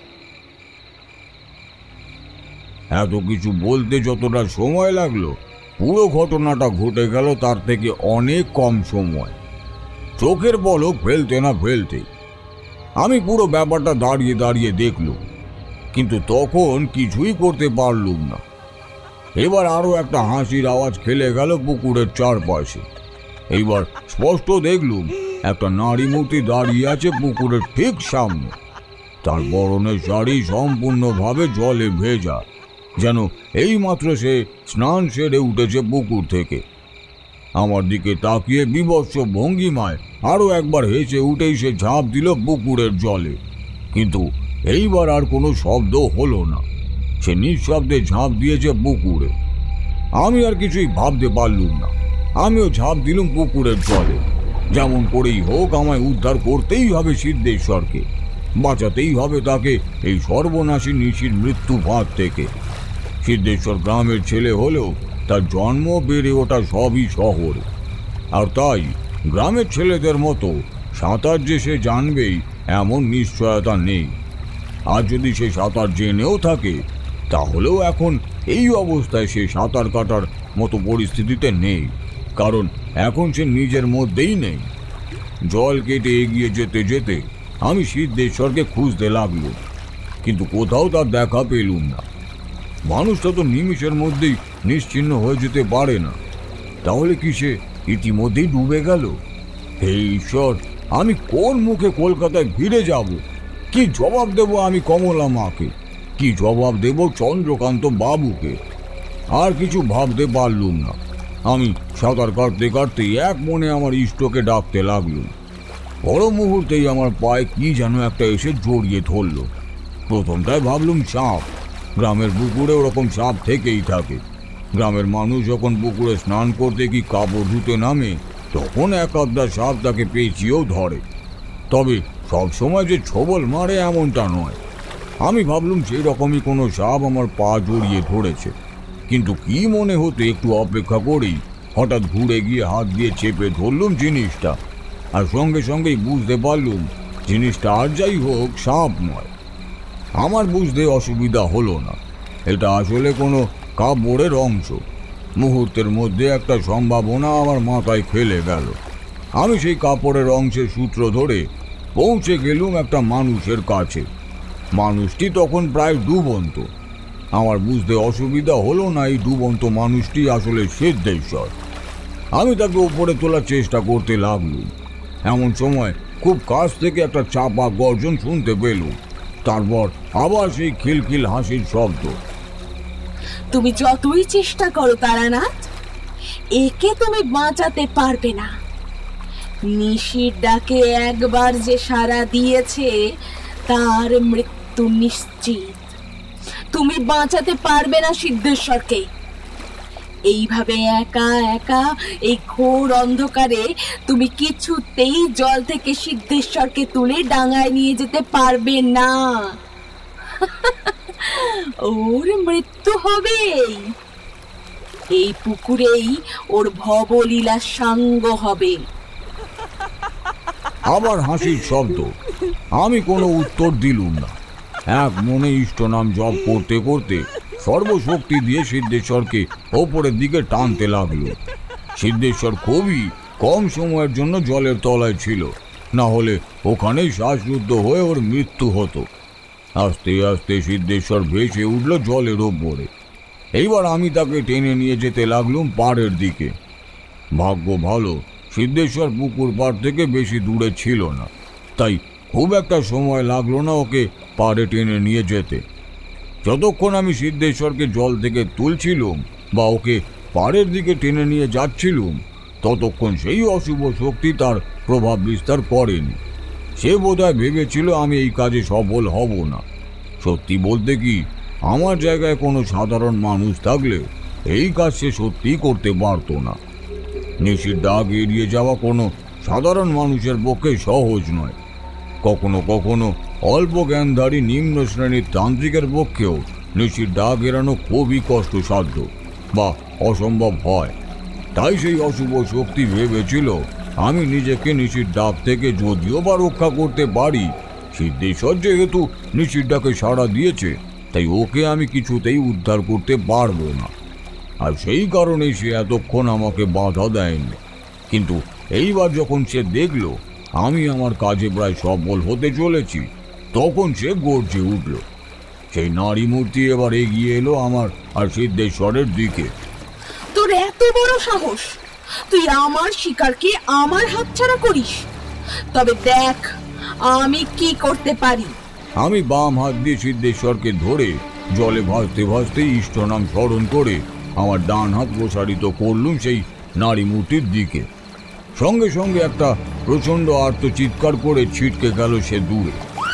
এত কিছু বলতে যতটা সময় লাগলো পুরো ঘটনাটা ঘটে গেল তার থেকে অনেক কম সময়, চোখের পলক ফেলতে না ফেলতে। আমি পুরো ব্যাপারটা দাঁড়িয়ে দাঁড়িয়ে দেখলুম, কিন্তু তখন কিছুই করতে পারলুম না। এবার আরো একটা হাসির আওয়াজ খেলে গেল পুকুরের চারপাশে। এইবার স্পষ্ট দেখলুম একটা নারী মূর্তি দাঁড়িয়ে আছে পুকুরের ঠিক সামনে। তার পরনের শাড়ি সম্পূর্ণভাবে জলে ভেজা, যেন এইমাত্র সে স্নান সেরে উঠেছে পুকুর থেকে। আমার দিকে তাকিয়ে বিভৎস ভঙ্গিমায় আরো একবার হেসে উঠেই সে ঝাঁপ দিল পুকুরের জলে। কিন্তু এইবার আর কোনো শব্দ হলো না, সে নিঃশব্দে ঝাঁপ দিয়েছে পুকুরে। আমি আর কিছুই ভাবতে পারলুম না, আমিও ঝাঁপ দিলুম পুকুরের জলে। যেমন করেই হোক আমায় উদ্ধার করতেই হবে সিদ্ধেশ্বরকে, বাঁচাতেই হবে তাকে এই সর্বনাশী নিশির মৃত্যু ফাঁদ থেকে। সিদ্ধেশ্বর গ্রামের ছেলে হলেও তার জন্ম বেড়ে ওঠা সবই শহরে, আর তাই গ্রামের ছেলেদের মতো সাঁতার যে সে জানবেই এমন নিশ্চয়তা নেই। আর যদি সে সাঁতার জেনেও থাকে, তাহলেও এখন এই অবস্থায় সে সাঁতার কাটার মতো পরিস্থিতিতে নেই, কারণ এখন সে নিজের মধ্যেই নেই। জল কেটে এগিয়ে যেতে যেতে আমি সিদ্ধেশ্বরকে খুঁজতে লাগলুম, কিন্তু কোথাও তার দেখা পেলুম না। মানুষটা তো নিমিষের মধ্যেই নিশ্চিহ্ন হয়ে যেতে পারে না, তাহলে কি সে ইতিমধ্যেই ডুবে গেল? হে ঈশ্বর, আমি কোন মুখে কলকাতায় ফিরে যাব? কি জবাব দেব আমি কমলা মাকে? কি জবাব দেব চন্দ্রকান্ত বাবুকে? আর কিছু ভাবতে পারলুম না। আমি সাঁতার কাটতে কাটতে এক মনে আমার ইষ্টকে ডাকতে লাগলুম। পর মুহূর্তেই আমার পায়ে কি যেন একটা এসে জড়িয়ে ধরল। প্রথমটায় ভাবলুম সাপ, গ্রামের পুকুরে ওরকম সাপ থেকেই থাকে। গ্রামের মানুষ যখন পুকুরে স্নান করতে কি কাপড় ধুতে নামে, তখন এক আধটা সাপ তাকে পেঁচিয়েও ধরে, তবে সবসময় যে ছোবল মারে এমনটা নয়। আমি ভাবলুম সেই রকমই কোনো সাপ আমার পা জড়িয়ে ধরেছে, কিন্তু কি মনে হতে একটু অপেক্ষা করেই হঠাৎ ঘুরে গিয়ে হাত দিয়ে চেপে ধরলুম জিনিসটা, আর সঙ্গে সঙ্গেই বুঝতে পারলুম জিনিসটা আর যাই হোক সাপ নয়। আমার বুঝতে অসুবিধা হলো না, এটা আসলে কোনো কাপড়ের অংশ। মুহূর্তের মধ্যে একটা সম্ভাবনা আমার মাথায় খেলে গেল। আমি সেই কাপড়ের অংশের সূত্র ধরে পৌঁছে গেলুম একটা মানুষের কাছে। মানুষটি তখন প্রায় ডুবন্ত। আমার বুঝতে অসুবিধা হলো না এই ডুবন্ত মানুষটি আসলে সিদ্ধেশ্বর। আমি তাকে উপরে তোলার চেষ্টা করতে লাগলুম। এমন সময় খুব কাছ থেকে একটা চাপা গর্জন শুনতে পেলুম, তারপর আবার সেই খিলখিল হাসির শব্দ। তুমি যতই চেষ্টা করো তারানাথ, একে তুমি বাঁচাতে পারবে না। নিশির ডাকে একবার যে সাড়া দিয়েছে, তার মৃত্যু নিশ্চিত। তুমি বাঁচাতে পারবে না সিদ্ধেশ্বরকে। এইভাবে একা একা এই ঘোর অন্ধকারে তুমি কিছুতেই জল থেকে সিদ্ধেশ্বরকে তুলে ডাঙায় নিয়ে যেতে পারবে না। ওর মৃত্যু হবে এই পুকুরেই, ওর ভবলীলা সাঙ্গ হবে। আবার হাসির শব্দ। আমি কোনো উত্তর দিলুম না। এক মনে ইষ্ট নাম জপ করতে করতে সর্বশক্তি দিয়ে সিদ্ধেশ্বরকে ওপরের দিকে টানতে লাগলো। সিদ্ধেশ্বর খুবই কম সময়ের জন্য জলের তলায় ছিল, না হলে ওখানেই শ্বাসরুদ্ধ হয়ে ওর মৃত্যু হতো। আস্তে আস্তে সিদ্ধেশ্বর ভেসে উঠল জলের ওপরে। এইবার আমি তাকে টেনে নিয়ে যেতে লাগলুম পাড়ের দিকে। ভাগ্য ভালো, সিদ্ধেশ্বর পুকুর পাড় থেকে বেশি দূরে ছিল না, তাই খুব একটা সময় লাগলো না ওকে পাড়ে টেনে নিয়ে যেতে। যতক্ষণ আমি সিদ্ধেশ্বরকে জল থেকে তুলছিলুম বা ওকে পাড়ের দিকে টেনে নিয়ে যাচ্ছিলুম, ততক্ষণ সেই অশুভ শক্তি তার প্রভাব বিস্তার করেনি। সে বোধহয় ভেবেছিল আমি এই কাজে সফল হব না। সত্যি বলতে কি, আমার জায়গায় কোনো সাধারণ মানুষ থাকলে এই কাজ সে সত্যিই করতে পারত না। নিশির ডাক এড়িয়ে যাওয়া কোনো সাধারণ মানুষের পক্ষে সহজ নয়। কখনো কখনো অল্প জ্ঞানধারী নিম্ন শ্রেণীর তান্ত্রিকের পক্ষেও নিশির ডাক এড়ানো খুবই কষ্টসাধ্য বা অসম্ভব হয়। তাই সেই অশুভ শক্তি ভেবেছিল আমি নিজেকে নিশির ডাক থেকে যদিও বা রক্ষা করতে পারি, সিদ্ধেশ্বর যেহেতু নিশির ডাকে সাড়া দিয়েছে, তাই ওকে আমি কিছুতেই উদ্ধার করতে পারবো না। আর সেই কারণেই সে এতক্ষণ আমাকে বাধা দেয়নি। কিন্তু এইবার যখন সে দেখলো আমি আমার কাজে প্রায় সফল হতে চলেছি, তখন সে গর্জে উঠল। সেই নারী মূর্তি এবার এগিয়ে এলো আমার আর সিদ্ধেশ্বরের দিকে। তোর এত বড় সাহস, তুই আমার শিকারকে আমার হাতছাড়া করিস? তবে দেখ আমি কি করতে পারি। আমি বাম হাত দিয়ে সিদ্ধেশ্বরকে ধরে জলে ভাসতে ভাসতে ইষ্ট নাম স্মরণ করে আমার ডান হাত প্রসারিত করলুম সেই নারী মূর্তির দিকে। সঙ্গে সঙ্গে একটা প্রচন্ড আর্ত চিৎকার করে ছিটকে গেল সে দূরে।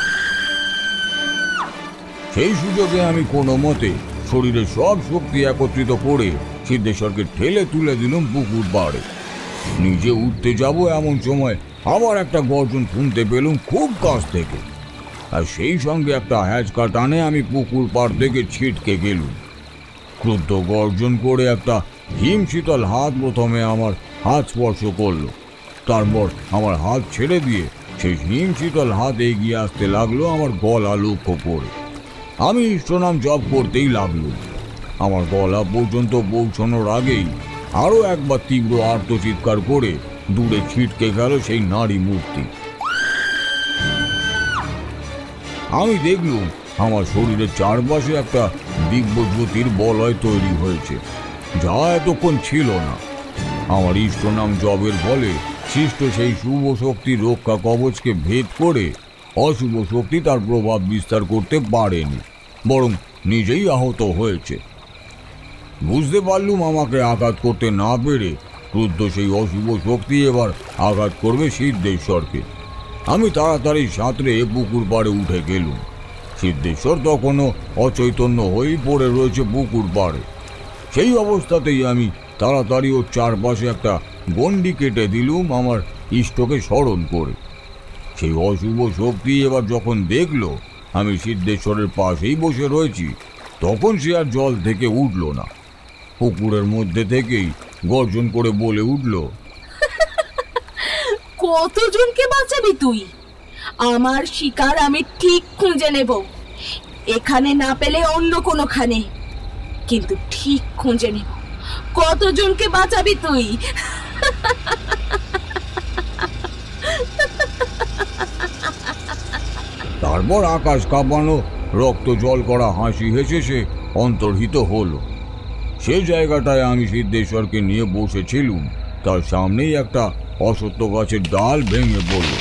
সেই সুযোগে আমি কোনো মতে শরীরের সব শক্তি একত্রিত করে সিদ্ধেশ্বরকে ঠেলে তুলে দিলাম পুকুর পাড়ে। নিজে উঠতে যাব এমন সময় আবার একটা গর্জন শুনতে পেলুম খুব কাছ থেকে, আর সেই সঙ্গে একটা হ্যাঁচকা টানে আমি পুকুর পাড় থেকে ছিটকে গেলুম। ক্রুদ্ধ গর্জন করে একটা হিমশীতল হাত প্রথমে আমার হাত স্পর্শ করলো, তারপর আমার হাত ছেড়ে দিয়ে সেই হিমশীতল হাত এগিয়ে আসতে লাগলো আমার গলা লক্ষ্য করে। আমি ইষ্টনাম জপ করতেই লাগলুম। আমার গলা পর্যন্ত পৌঁছানোর আগেই আরও একবার তীব্র আর্তচিৎকার করে দূরে ছিটকে গেল সেই নারী মূর্তি। আমি দেখলুম আমার শরীরের চারপাশে একটা দিব্য জ্যোতির বলয় তৈরি হয়েছে, যা এতক্ষণ ছিল না। আমার ইষ্টনাম জপের ফলে সৃষ্ট সেই শুভ শক্তি রক্ষা কবচকে ভেদ করে অশুভ শক্তি তার প্রভাব বিস্তার করতে পারেনি, বরং নিজেই আহত হয়েছে। বুঝতে পারলুম আমাকে আঘাত করতে না পেরে ক্রুদ্ধ সেই অশুভ শক্তি এবার আঘাত করবে সিদ্ধেশ্বরকে। আমি তাড়াতাড়ি সাঁতরে পুকুর পাড়ে উঠে গেলুম। সিদ্ধেশ্বর তখনও অচৈতন্য হয়েই পড়ে রয়েছে পুকুর পাড়ে। সেই অবস্থাতেই আমি তাড়াতাড়ি ওর চারপাশে একটা গণ্ডি কেটে দিলুম আমার ইষ্টকে স্মরণ করে। সেই অশুভ শক্তি এবার যখন দেখল আমি সিদ্ধেশ্বরের পাশেই বসে রয়েছি, তখন সে আর জল থেকে উঠল না। পুকুরের মধ্যে থেকেই গর্জন করে বলে উঠল, কতজনকে বাঁচাবি তুই? আমার শিকার আমি ঠিক খুঁজে নেব, এখানে না পেলে অন্য কোনোখানে, কিন্তু ঠিক খুঁজে নেব। কতজনকে বাঁচাবি তুই? তারপর আকাশ কাঁপানো রক্ত জল করা হাসি হেসে সে অন্তর্হিত হলো। সে জায়গাটায় আমি সিদ্ধেশ্বরকে নিয়ে বসেছিলুম, তার সামনেই একটা অশ্বত্থ গাছের ডাল ভেঙে পড়ল।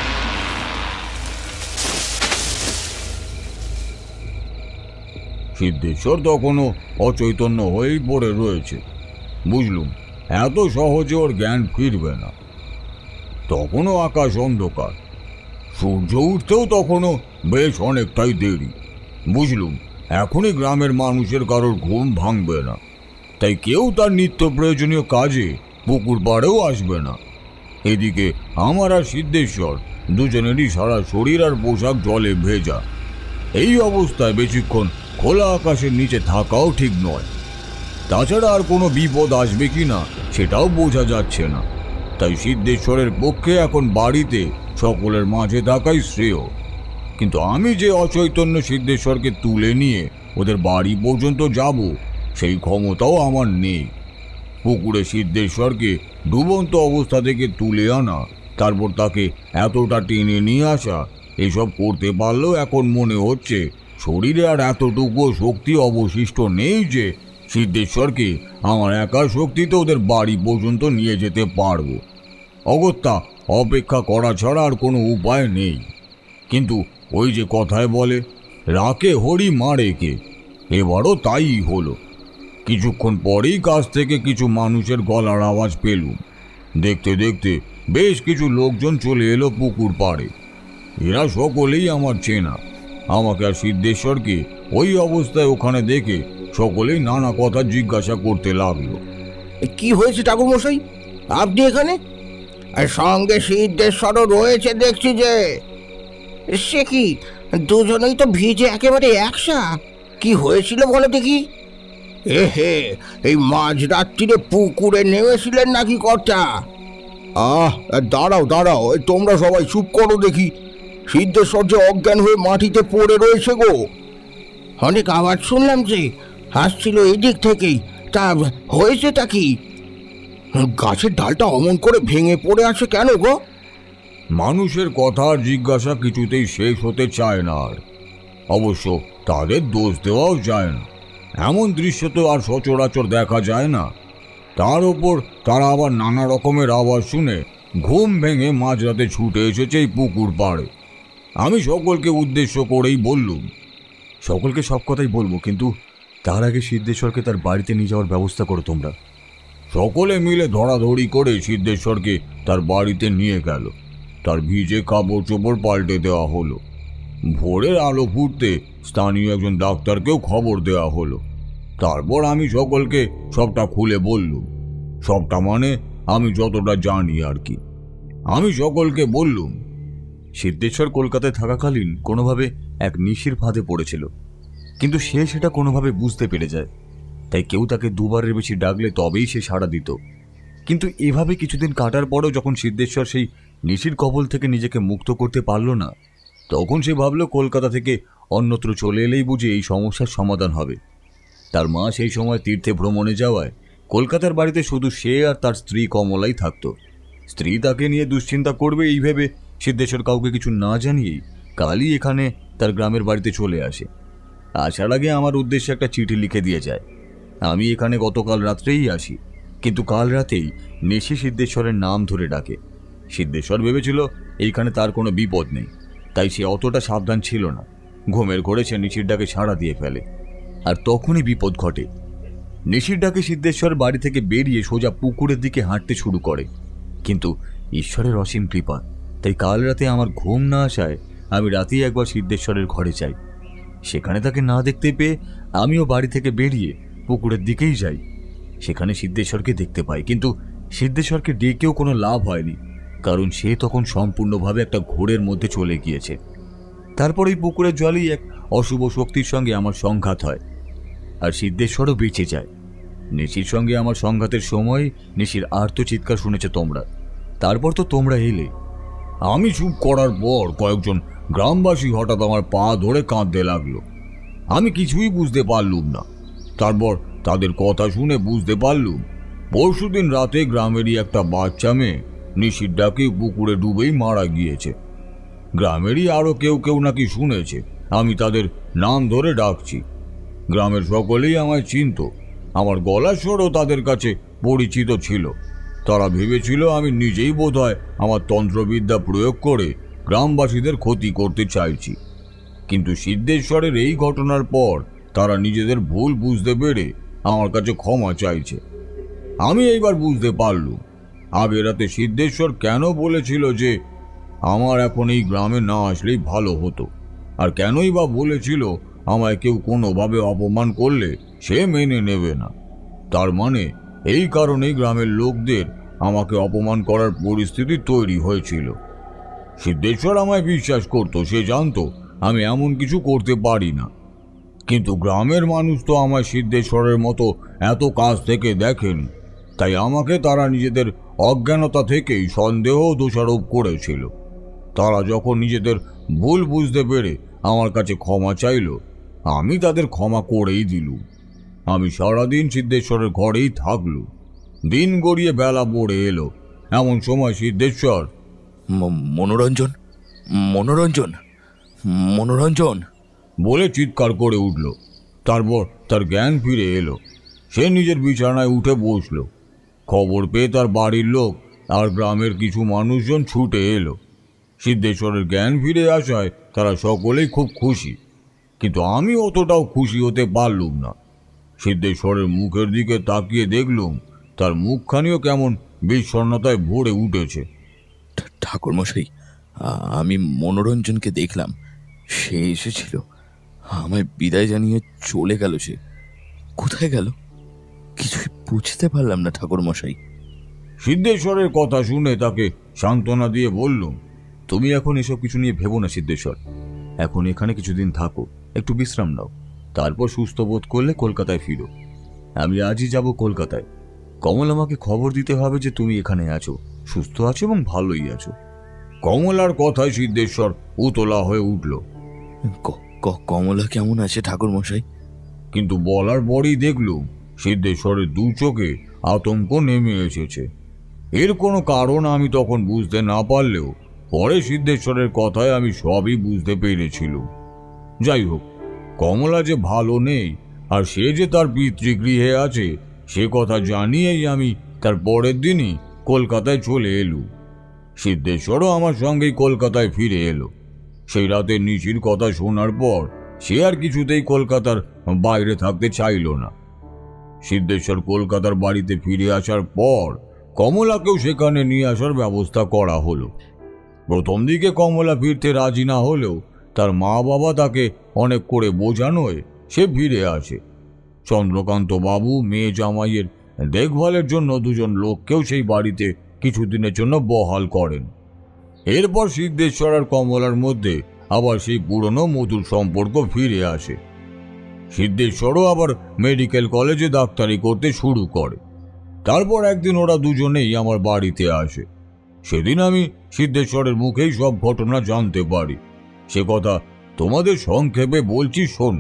সিদ্ধেশ্বর তখনও অচৈতন্য হয়েই পড়ে রয়েছে। বুঝলুম এত সহজে ওর জ্ঞান ফিরবে না। তখনও আকাশ অন্ধকার, সূর্য উঠতেও তখনও বেশ অনেকটাই দেরি। বুঝলুম এখনই গ্রামের মানুষের কারোর ঘুম ভাঙবে না, তাই কেউ তার নিত্য প্রয়োজনীয় কাজে পুকুর পাড়েও আসবে না। এদিকে আমার আর সিদ্ধেশ্বর দুজনেরই সারা শরীর আর পোশাক জলে ভেজা। এই অবস্থায় বেশিক্ষণ খোলা আকাশের নিচে থাকাও ঠিক নয়। তাছাড়া আর কোনো বিপদ আসবে কি না সেটাও বোঝা যাচ্ছে না। তাই সিদ্ধেশ্বরের পক্ষে এখন বাড়িতে সকলের মাঝে থাকাই শ্রেয়। কিন্তু আমি যে অচৈতন্য সিদ্ধেশ্বরকে তুলে নিয়ে ওদের বাড়ি পর্যন্ত যাব, সেই ক্ষমতাও আমার নেই। পুকুরে সিদ্ধেশ্বরকে ডুবন্ত অবস্থা থেকে তুলে আনা, তারপর তাকে এতটা টেনে নিয়ে আসা, এসব করতে পারলেও এখন মনে হচ্ছে শরীরে আর এতটুকু শক্তি অবশিষ্ট নেই যে সিদ্ধেশ্বরকে আমার একার শক্তিতে ওদের বাড়ি পর্যন্ত নিয়ে যেতে পারবো। অগত্যা অপেক্ষা করা ছাড়া আর কোনো উপায় নেই। কিন্তু ওই যে কথায় বলে, রাকে হরি মারে কে, এবারও তাই হলো। কিছুক্ষণ পরেই কাছ থেকে কিছু মানুষের গলার আওয়াজ পেলুম। দেখতে দেখতে বেশ কিছু লোকজন চলে এলো পুকুর পাড়ে। এরা সকলেই আমার চেনা। আমাকে আর সিদ্ধেশ্বরকে ওই অবস্থায় ওখানে দেখে সকলেই নানা কথা জিজ্ঞাসা করতে লাগলো। কি হয়েছে ঠাকুরমশাই, আপনি এখানে? আর সঙ্গে সিদ্ধেশ্বরও রয়েছে দেখছি যে। সে কি, দুজনেই তো ভিজে একেবারে একসা। কি হয়েছিল বলে দেখি? হে, এই মাঝরাত্রিরে পুকুরে নেমেছিলেন নাকি কর্তা? দাঁড়াও দাঁড়াও, তোমরা সবাই চুপ করো দেখি। সিদ্ধেশ্বর যে অজ্ঞান হয়ে মাটিতে পড়ে রয়েছে গো। অনেক আওয়াজ শুনলাম যে, আসছিল এদিক থেকেই, তা হয়েছেটা কি? গাছের ডালটা অমন করে ভেঙে পড়ে আছে কেন গো? মানুষের কথা জিজ্ঞাসা কিছুতেই শেষ হতে চায় না। আর অবশ্য তাদের দোষ দেওয়াও যায় না, এমন দৃশ্য তো আর সচরাচর দেখা যায় না। তার ওপর তারা আবার নানা রকমের আওয়াজ শুনে ঘুম ভেঙে মাঝরাতে ছুটে এসেছে এই পুকুর পাড়ে। আমি সকলকে উদ্দেশ্য করেই বললুম, সকলকে সব কথাই বলবো, কিন্তু তার আগে সিদ্ধেশ্বরকে তার বাড়িতে নিয়ে যাওয়ার ব্যবস্থা করো তোমরা। সকলে মিলে ধরাধরি করে সিদ্ধেশ্বরকে তার বাড়িতে নিয়ে গেল। তার ভিজে কাপড় চোপড় পাল্টে দেওয়া হলো। ভোরের আলো ফুটতে স্থানীয় একজন ডাক্তারকেও খবর দেওয়া হলো। তারপর আমি সকলকে সবটা খুলে বললুম, সবটা মানে আমি যতটা জানি আর কি। আমি সকলকে বললুম, সিদ্ধেশ্বর কলকাতায় থাকাকালীন কোনোভাবে এক নিশির ফাঁদে পড়েছিল, কিন্তু সে সেটা কোনোভাবে বুঝতে পেরে যায়। তাই কেউ তাকে দুবারের বেশি ডাকলে তবেই সে সাড়া দিত। কিন্তু এভাবে কিছুদিন কাটার পরেও যখন সিদ্ধেশ্বর সেই নিশির কবল থেকে নিজেকে মুক্ত করতে পারল না, তখন সে ভাবল কলকাতা থেকে অন্যত্র চলে এলেই বুঝি এই সমস্যার সমাধান হবে। তার মা সেই সময় তীর্থে ভ্রমণে যাওয়ায় কলকাতার বাড়িতে শুধু সে আর তার স্ত্রী কমলাই থাকত। স্ত্রী তাকে নিয়ে দুশ্চিন্তা করবে এই ভেবে সিদ্ধেশ্বর কাউকে কিছু না জানিয়েই কালই এখানে তার গ্রামের বাড়িতে চলে আসে। আসার আগে আমার উদ্দেশ্যে একটা চিঠি লিখে দিয়ে যায়। আমি এখানে গতকাল রাত্রেই আসি, কিন্তু কাল রাতেই নিশি সিদ্ধেশ্বরের নাম ধরে ডাকে। সিদ্ধেশ্বর ভেবেছিল এইখানে তার কোনো বিপদ নেই, তাই সে অতটা সাবধান ছিল না। ঘুমের ঘোরে সে নিশির ডাকে সাড়া দিয়ে ফেলে, আর তখনই বিপদ ঘটে। নিশির ডাকে সিদ্ধেশ্বর বাড়ি থেকে বেরিয়ে সোজা পুকুরের দিকে হাঁটতে শুরু করে। কিন্তু ঈশ্বরের অসীম কৃপা, তাই কাল রাতে আমার ঘুম না আসায় আমি রাতেই একবার সিদ্ধেশ্বরের ঘরে যাই। সেখানে তাকে না দেখতে পেয়ে আমিও বাড়ি থেকে বেরিয়ে পুকুরের দিকেই যাই। সেখানে সিদ্ধেশ্বরকে দেখতে পাই, কিন্তু সিদ্ধেশ্বরকে ডেকেও কোনো লাভ হয়নি, কারণ সে তখন সম্পূর্ণভাবে একটা ঘোরের মধ্যে চলে গিয়েছে। তারপর এই পুকুরের জলেই এক অশুভ শক্তির সঙ্গে আমার সংঘাত হয়, আর সিদ্ধেশ্বরও বেঁচে যায়। নিশির সঙ্গে আমার সংঘাতের সময় নিশির আর্তচিৎকার শুনেছে তোমরা, তারপর তো তোমরা এলে। আমি চুপ করার পর কয়েকজন গ্রামবাসী হঠাৎ আমার পা ধরে কাঁদতে লাগলো। আমি কিছুই বুঝতে পারলুম না। তারপর তাদের কথা শুনে বুঝতে পারলুম পরশুদিন রাতে গ্রামেরই একটা বাচ্চা মেয়ে নিশির ডাকে পুকুরে ডুবেই মারা গিয়েছে। গ্রামেরই আরো কেউ কেউ নাকি শুনেছে আমি তাদের নাম ধরে ডাকছি। গ্রামের সকলেই আমায় চিনত, আমার গলার স্বরও তাদের কাছে পরিচিত ছিল। তারা ভেবেছিল আমি নিজেই বোধহয় আমার তন্ত্রবিদ্যা প্রয়োগ করে গ্রামবাসীদের ক্ষতি করতে চাইছি। কিন্তু সিদ্ধেশ্বরের এই ঘটনার পর তারা নিজেদের ভুল বুঝতে পেরে আমার কাছে ক্ষমা চাইছে। আমি এইবার বুঝতে পারলুম আগের রাতে সিদ্ধেশ্বর কেন বলেছিল যে আমার এখন এই গ্রামে না আসলেই ভালো হতো, আর কেনই বা বলেছিল আমায় কেউ কোনোভাবে অপমান করলে সে মেনে নেবে না। তার মানে এই কারণেই গ্রামের লোকদের আমাকে অপমান করার পরিস্থিতি তৈরি হয়েছিল। সিদ্ধেশ্বর আমায় বিশ্বাস করত, সে জানতো আমি এমন কিছু করতে পারি না। কিন্তু গ্রামের মানুষ তো আমায় সিদ্ধেশ্বরের মতো এত কাছ থেকে দেখেনি, তাই আমাকে তারা নিজেদের অজ্ঞানতা থেকেই সন্দেহ দোষারোপ করেছিল। তারা যখন নিজেদের ভুল বুঝতে পেরে আমার কাছে ক্ষমা চাইল, আমি তাদের ক্ষমা করেই দিলুম। আমি সারাদিন সিদ্ধেশ্বরের ঘরেই থাকলুম। দিন গড়িয়ে বেলা পড়ে এলো। এমন সময় সিদ্ধেশ্বর মনোরঞ্জন মনোরঞ্জন মনোরঞ্জন বলে চিৎকার করে উঠল। তারপর তার জ্ঞান ফিরে এলো। সে নিজের বিছানায় উঠে বসল। খবর পেয়ে তার বাড়ির লোক আর গ্রামের কিছু মানুষজন ছুটে এলো। সিদ্ধেশ্বরের জ্ঞান ফিরে আসায় তারা সকলেই খুব খুশি, কিন্তু আমি অতটাও খুশি হতে পারলুম না। সিদ্ধেশ্বরের মুখের দিকে তাকিয়ে দেখলুম তার মুখখানিও কেমন বিষণ্ণতায় ভরে উঠেছে। ঠাকুরমশাই, আমি মনোরঞ্জনকে দেখলাম, সে এসেছিল, আমায় বিদায় জানিয়ে চলে গেল। সে কোথায় গেল কিছুই বুঝতে পারলাম না ঠাকুরমশাই। সিদ্ধেশ্বরের কথা শুনে তাকে সান্ত্বনা দিয়ে বললুম, তুমি এখন এসব কিছু নিয়ে ভেবো না সিদ্ধেশ্বর। এখন এখানে কিছুদিন থাকো, একটু বিশ্রাম নাও, তারপর সুস্থ বোধ করলে কলকাতায় ফিরো। আমি আজই যাব কলকাতায়। কমল আমাকে খবর দিতে হবে যে তুমি এখানে আছো, সুস্থ আছো এবং ভালোই আছো। কমলার কথায় সিদ্ধেশ্বর উতলা হয়ে উঠল। কমলা কেমন আছে ঠাকুরমশাই? কিন্তু বলার পরই দেখলুম সিদ্ধেশ্বরের দু চোখে আতঙ্ক নেমে এসেছে। এর কোনো কারণ আমি তখন বুঝতে না পারলেও পরে সিদ্ধেশ্বরের কথায় আমি সবই বুঝতে পেরেছিলাম। যাই হোক, কমলা যে ভালো নেই আর সে যে তার পিতৃগৃহে আছে সে কথা জানিয়েই আমি তার পরের দিনই কলকাতায় চলে এলুম। সিদ্ধেশ্বরও আমার সঙ্গেই কলকাতায় ফিরে এলো। সেই রাতে নিশির কথা শোনার পর সে আর কিছুতেই কলকাতার বাইরে থাকতে চাইল না। সিদ্ধেশ্বর কলকাতার বাড়িতে ফিরে আসার পর কমলাকেও সেখানে নিয়ে আসার ব্যবস্থা করা হলো। প্রথম দিকে কমলা ফিরতে রাজি না হলেও তার মা বাবা তাকে অনেক করে বোঝানোয় সে ফিরে আসে। চন্দ্রকান্ত বাবু মেয়ে জামাইয়ের দেখভালের জন্য দুজন লোককেও সেই বাড়িতে কিছুদিনের জন্য বহাল করেন। এরপর সিদ্ধেশ্বর আর কমলার মধ্যে আবার সেই পুরনো মধুর সম্পর্ক ফিরে আসে। সিদ্ধেশ্বরও আবার মেডিকেল কলেজে ডাক্তারি করতে শুরু করে। তারপর একদিন ওরা দুজনেই আমার বাড়িতে আসে। সেদিন আমি সিদ্ধেশ্বরের মুখেই সব ঘটনা জানতে পারি। সে কথা তোমাদের সংক্ষেপে বলছি, শোন।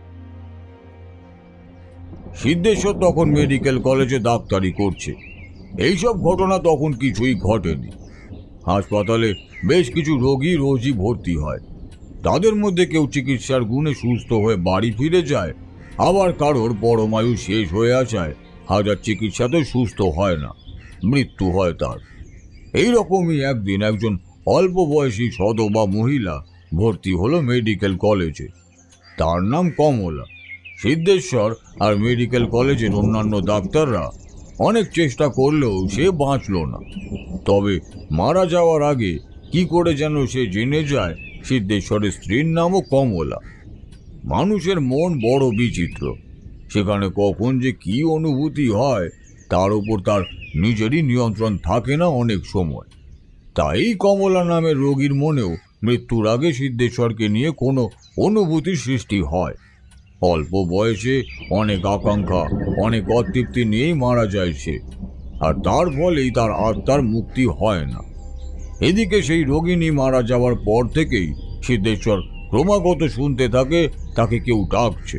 সিদ্ধেশ্বর তখন মেডিকেল কলেজে ডাক্তারি করছে। এইসব ঘটনা তখন কিছুই ঘটেনি। হাসপাতালে বেশ কিছু রোগী রোজই ভর্তি হয়। তাদের মধ্যে কেউ চিকিৎসার গুণে সুস্থ হয়ে বাড়ি ফিরে যায়, আবার কারোর পরমায়ু শেষ হয়ে আসায় হাজার চিকিৎসাতে সুস্থ হয় না, মৃত্যু হয় তার। এইরকমই একদিন একজন অল্প বয়সী সধবা মহিলা ভর্তি হলো মেডিকেল কলেজে। তার নাম কমলা। সিদ্ধেশ্বর আর মেডিকেল কলেজের অন্যান্য ডাক্তাররা অনেক চেষ্টা করলেও সে বাঁচল না। তবে মারা যাওয়ার আগে কি করে যেন সে জেনে যায় সিদ্ধেশ্বরের স্ত্রীর নামও কমলা। মানুষের মন বড় বিচিত্র, সেখানে কখন যে কি অনুভূতি হয় তার উপর তার নিজেরই নিয়ন্ত্রণ থাকে না অনেক সময়। তাই কমলা নামের রোগীর মনেও মৃত্যুর আগে সিদ্ধেশ্বরকে নিয়ে কোনো অনুভূতির সৃষ্টি হয়। অল্প বয়সে অনেক আকাঙ্ক্ষা, অনেক অতৃপ্তি নিয়েই মারা যায় সে, আর তার ফলেই তার আত্মার মুক্তি হয় না। এদিকে সেই রোগিনী মারা যাওয়ার পর থেকেই সিদ্ধেশ্বর ক্রমাগত শুনতে থাকে তাকে কেউ ডাকছে।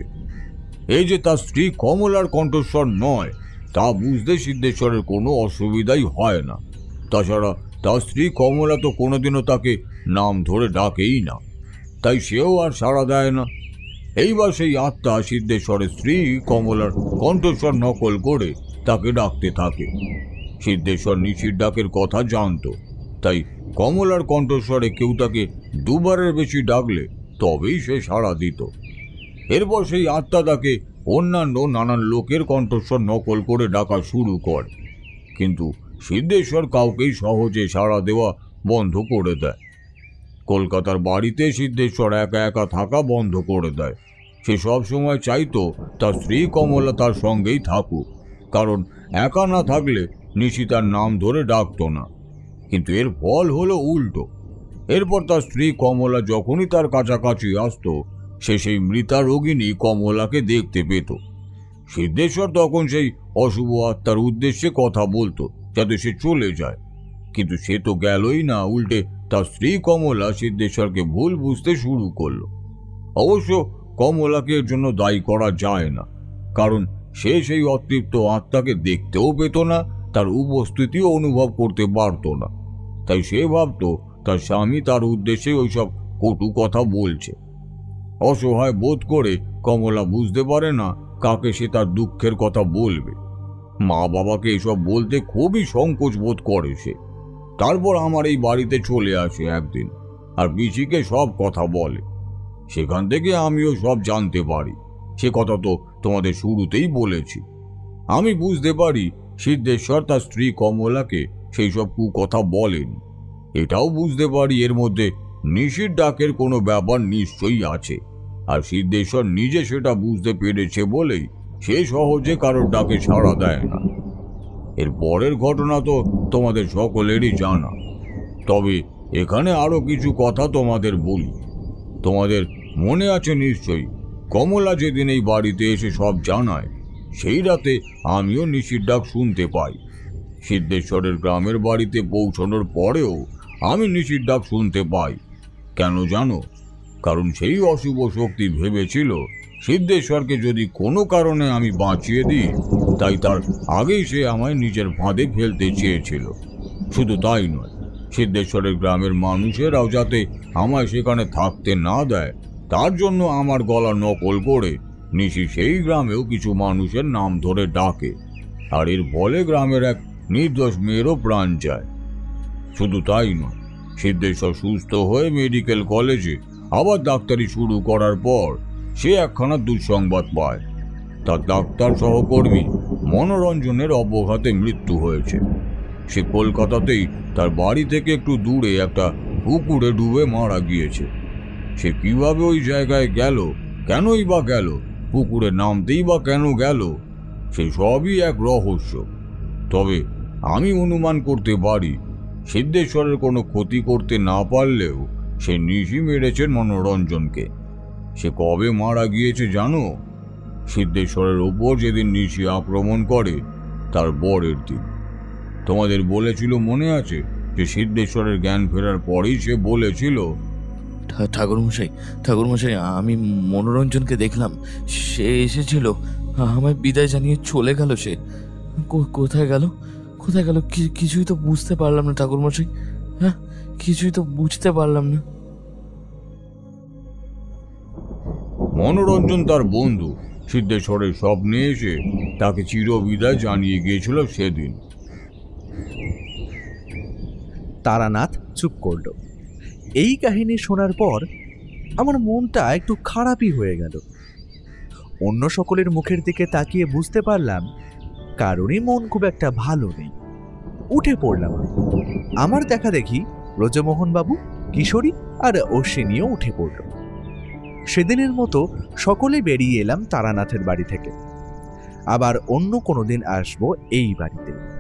এই যে তার স্ত্রী কমলার কণ্ঠস্বর নয় তা বুঝতে সিদ্ধেশ্বরের কোনো অসুবিধাই হয় না। তাছাড়া তার স্ত্রী কমলা তো কোনোদিনও তাকে নাম ধরে ডাকেই না, তাই সেও আর সাড়া দেয় না। এইবার সেই আত্মা সিদ্ধেশ্বরের স্ত্রী কমলার কণ্ঠস্বর নকল করে তাকে ডাকতে থাকে। সিদ্ধেশ্বর নিশির ডাকের কথা জানত, তাই কমলার কণ্ঠস্বরে কেউ তাকে দুবারের বেশি ডাকলে তবেই সে সাড়া দিত। এরপর সেই আত্মা তাকে অন্যান্য নানান লোকের কণ্ঠস্বর নকল করে ডাকা শুরু করে, কিন্তু সিদ্ধেশ্বর কাউকেই সহজে সাড়া দেওয়া বন্ধ করে দেয়। কলকাতার বাড়িতে সিদ্ধেশ্বর একা একা থাকা বন্ধ করে দেয়। সে সবসময় চাইতো তার স্ত্রী কমলা তার সঙ্গেই থাকুক, কারণ একা না থাকলে নিশি তার নাম ধরে ডাকত না। কিন্তু এর ফল হলো উল্টো। এরপর তার স্ত্রী কমলা যখনই তার কাছাকাছি আসত, সে সেই মৃতা রোগিনী কমলাকে দেখতে পেত। সিদ্ধেশ্বর তখন সেই অশুভ আত্মার উদ্দেশ্যে কথা বলতো যাতে সে চলে যায়, কিন্তু সে তো গেলই না, উল্টে তার স্ত্রী কমলা সিদ্ধেশ্বরকে ভুল বুঝতে শুরু করলো। অবশ্য কমলাকে এর জন্য দায়ী করা যায় না, কারণ সে সেই অতৃপ্ত আত্মাকে দেখতেও পেত না, তার উপস্থিতিও অনুভব করতে পারত না। তাই সে ভাবত তার স্বামী তার উদ্দেশ্যে ওইসব কটু কথা বলছে। অসহায় বোধ করে কমলা বুঝতে পারে না কাকে সে তার দুঃখের কথা বলবে। মা বাবাকে এসব বলতে খুবই সংকোচ বোধ করে সে। তারপর আমার এই বাড়িতে চলে আসে একদিন, আর পিসিকে সব কথা বলে। সেখান থেকে আমিও সব জানতে পারি। সে কথা তো তোমাদের শুরুতেই বলেছি। আমি বুঝতে পারি সিদ্ধেশ্বর তার স্ত্রী কমলাকে সেই সব কুকথা বলেন। এটাও বুঝতে পারি এর মধ্যে নিশির ডাকের কোনো ব্যাপার নিশ্চয়ই আছে, আর সিদ্ধেশ্বর নিজে সেটা বুঝতে পেরেছে বলেই সে সহজে কারোর ডাকে সাড়া দেয় না। এর পরের ঘটনা তো তোমাদের সকলেরই জানা, তবে এখানে আরো কিছু কথা তোমাদের বলি। তোমাদের মনে আছে নিশ্চয়ই, কমলা যেদিন এই বাড়িতে এসে সব জানায়, সেই রাতে আমিও নিশির ডাক শুনতে পাই। সিদ্ধেশ্বরের গ্রামের বাড়িতে পৌঁছানোর পরেও আমি নিশির ডাক শুনতে পাই। কেন জানো? কারণ সেই অশুভ শক্তি ভেবেছিল সিদ্ধেশ্বরকে যদি কোনো কারণে আমি বাঁচিয়ে দিই, তাই তার আগেই সে আমায় নিজের ফাঁদে ফেলতে চেয়েছিল। শুধু তাই নয়, সিদ্ধেশ্বরের গ্রামের মানুষেরাও যাতে আমায় সেখানে থাকতে না দেয়, তার জন্য আমার গলা নকল করে নিশি সেই গ্রামেও কিছু মানুষের নাম ধরে ডাকে, আর এর ফলে গ্রামের এক নির্দোষ মেয়েরও প্রাণ যায়। শুধু তাই নয়, সিদ্ধেশ্বর সুস্থ হয়ে মেডিকেল কলেজে আবার ডাক্তারি শুরু করার পর সে একখানা দুঃসংবাদ পায়। তার ডাক্তার সহকর্মী মনোরঞ্জনের অবঘাতে মৃত্যু হয়েছে। সে কলকাতাতেই তার বাড়ি থেকে একটু দূরে একটা পুকুরে ডুবে মারা গিয়েছে। সে কিভাবে ওই জায়গায় গেল, কেনই বা গেল, পুকুরে নামতেই বা কেন গেল, সে সবই এক রহস্য। তবে আমি অনুমান করতে পারি, সিদ্ধেশ্বরের কোনো ক্ষতি করতে না পারলেও সে নিশি মেরেছেন মনোরঞ্জনকে। সে কবে মারা গিয়েছে জানো? সিদ্ধেশ্বরের ওপর যেদিন নিশি আক্রমণ করে তার পরের দিন। তোমাদের বলেছিল মনে আছে যে সিদ্ধেশ্বরের জ্ঞান ফেরার পরেই সে বলেছিল, ঠাকুরমশাই, আমি মনোরঞ্জনকে দেখলাম, সে এসেছিল, আমায় বিদায় জানিয়ে চলে গেল। সে কোথায় গেল? কিছুই তো বুঝতে পারলাম না ঠাকুরমশাই। হ্যাঁ, কিছুই তো বুঝতে পারলাম না। মনোরঞ্জন তার বন্ধু সিদ্ধেশ্বরের স্বপ্নে এসে তাকে চিরবিদায় জানিয়ে গিয়েছিল সেদিন। তারানাথ চুপ করল। এই কাহিনী শোনার পর আমার মনটা একটু খারাপই হয়ে গেল। অন্য সকলের মুখের দিকে তাকিয়ে বুঝতে পারলাম কারণই মন খুব একটা ভালো নেই। উঠে পড়লাম। আমার দেখা দেখি ব্রজমোহনবাবু, কিশোরী আর অশ্বিনীও উঠে পড়ল। সেদিনের মতো সকলে বেরিয়ে এলাম তারানাথের বাড়ি থেকে। আবার অন্য কোনো দিন আসবো এই বাড়িতে।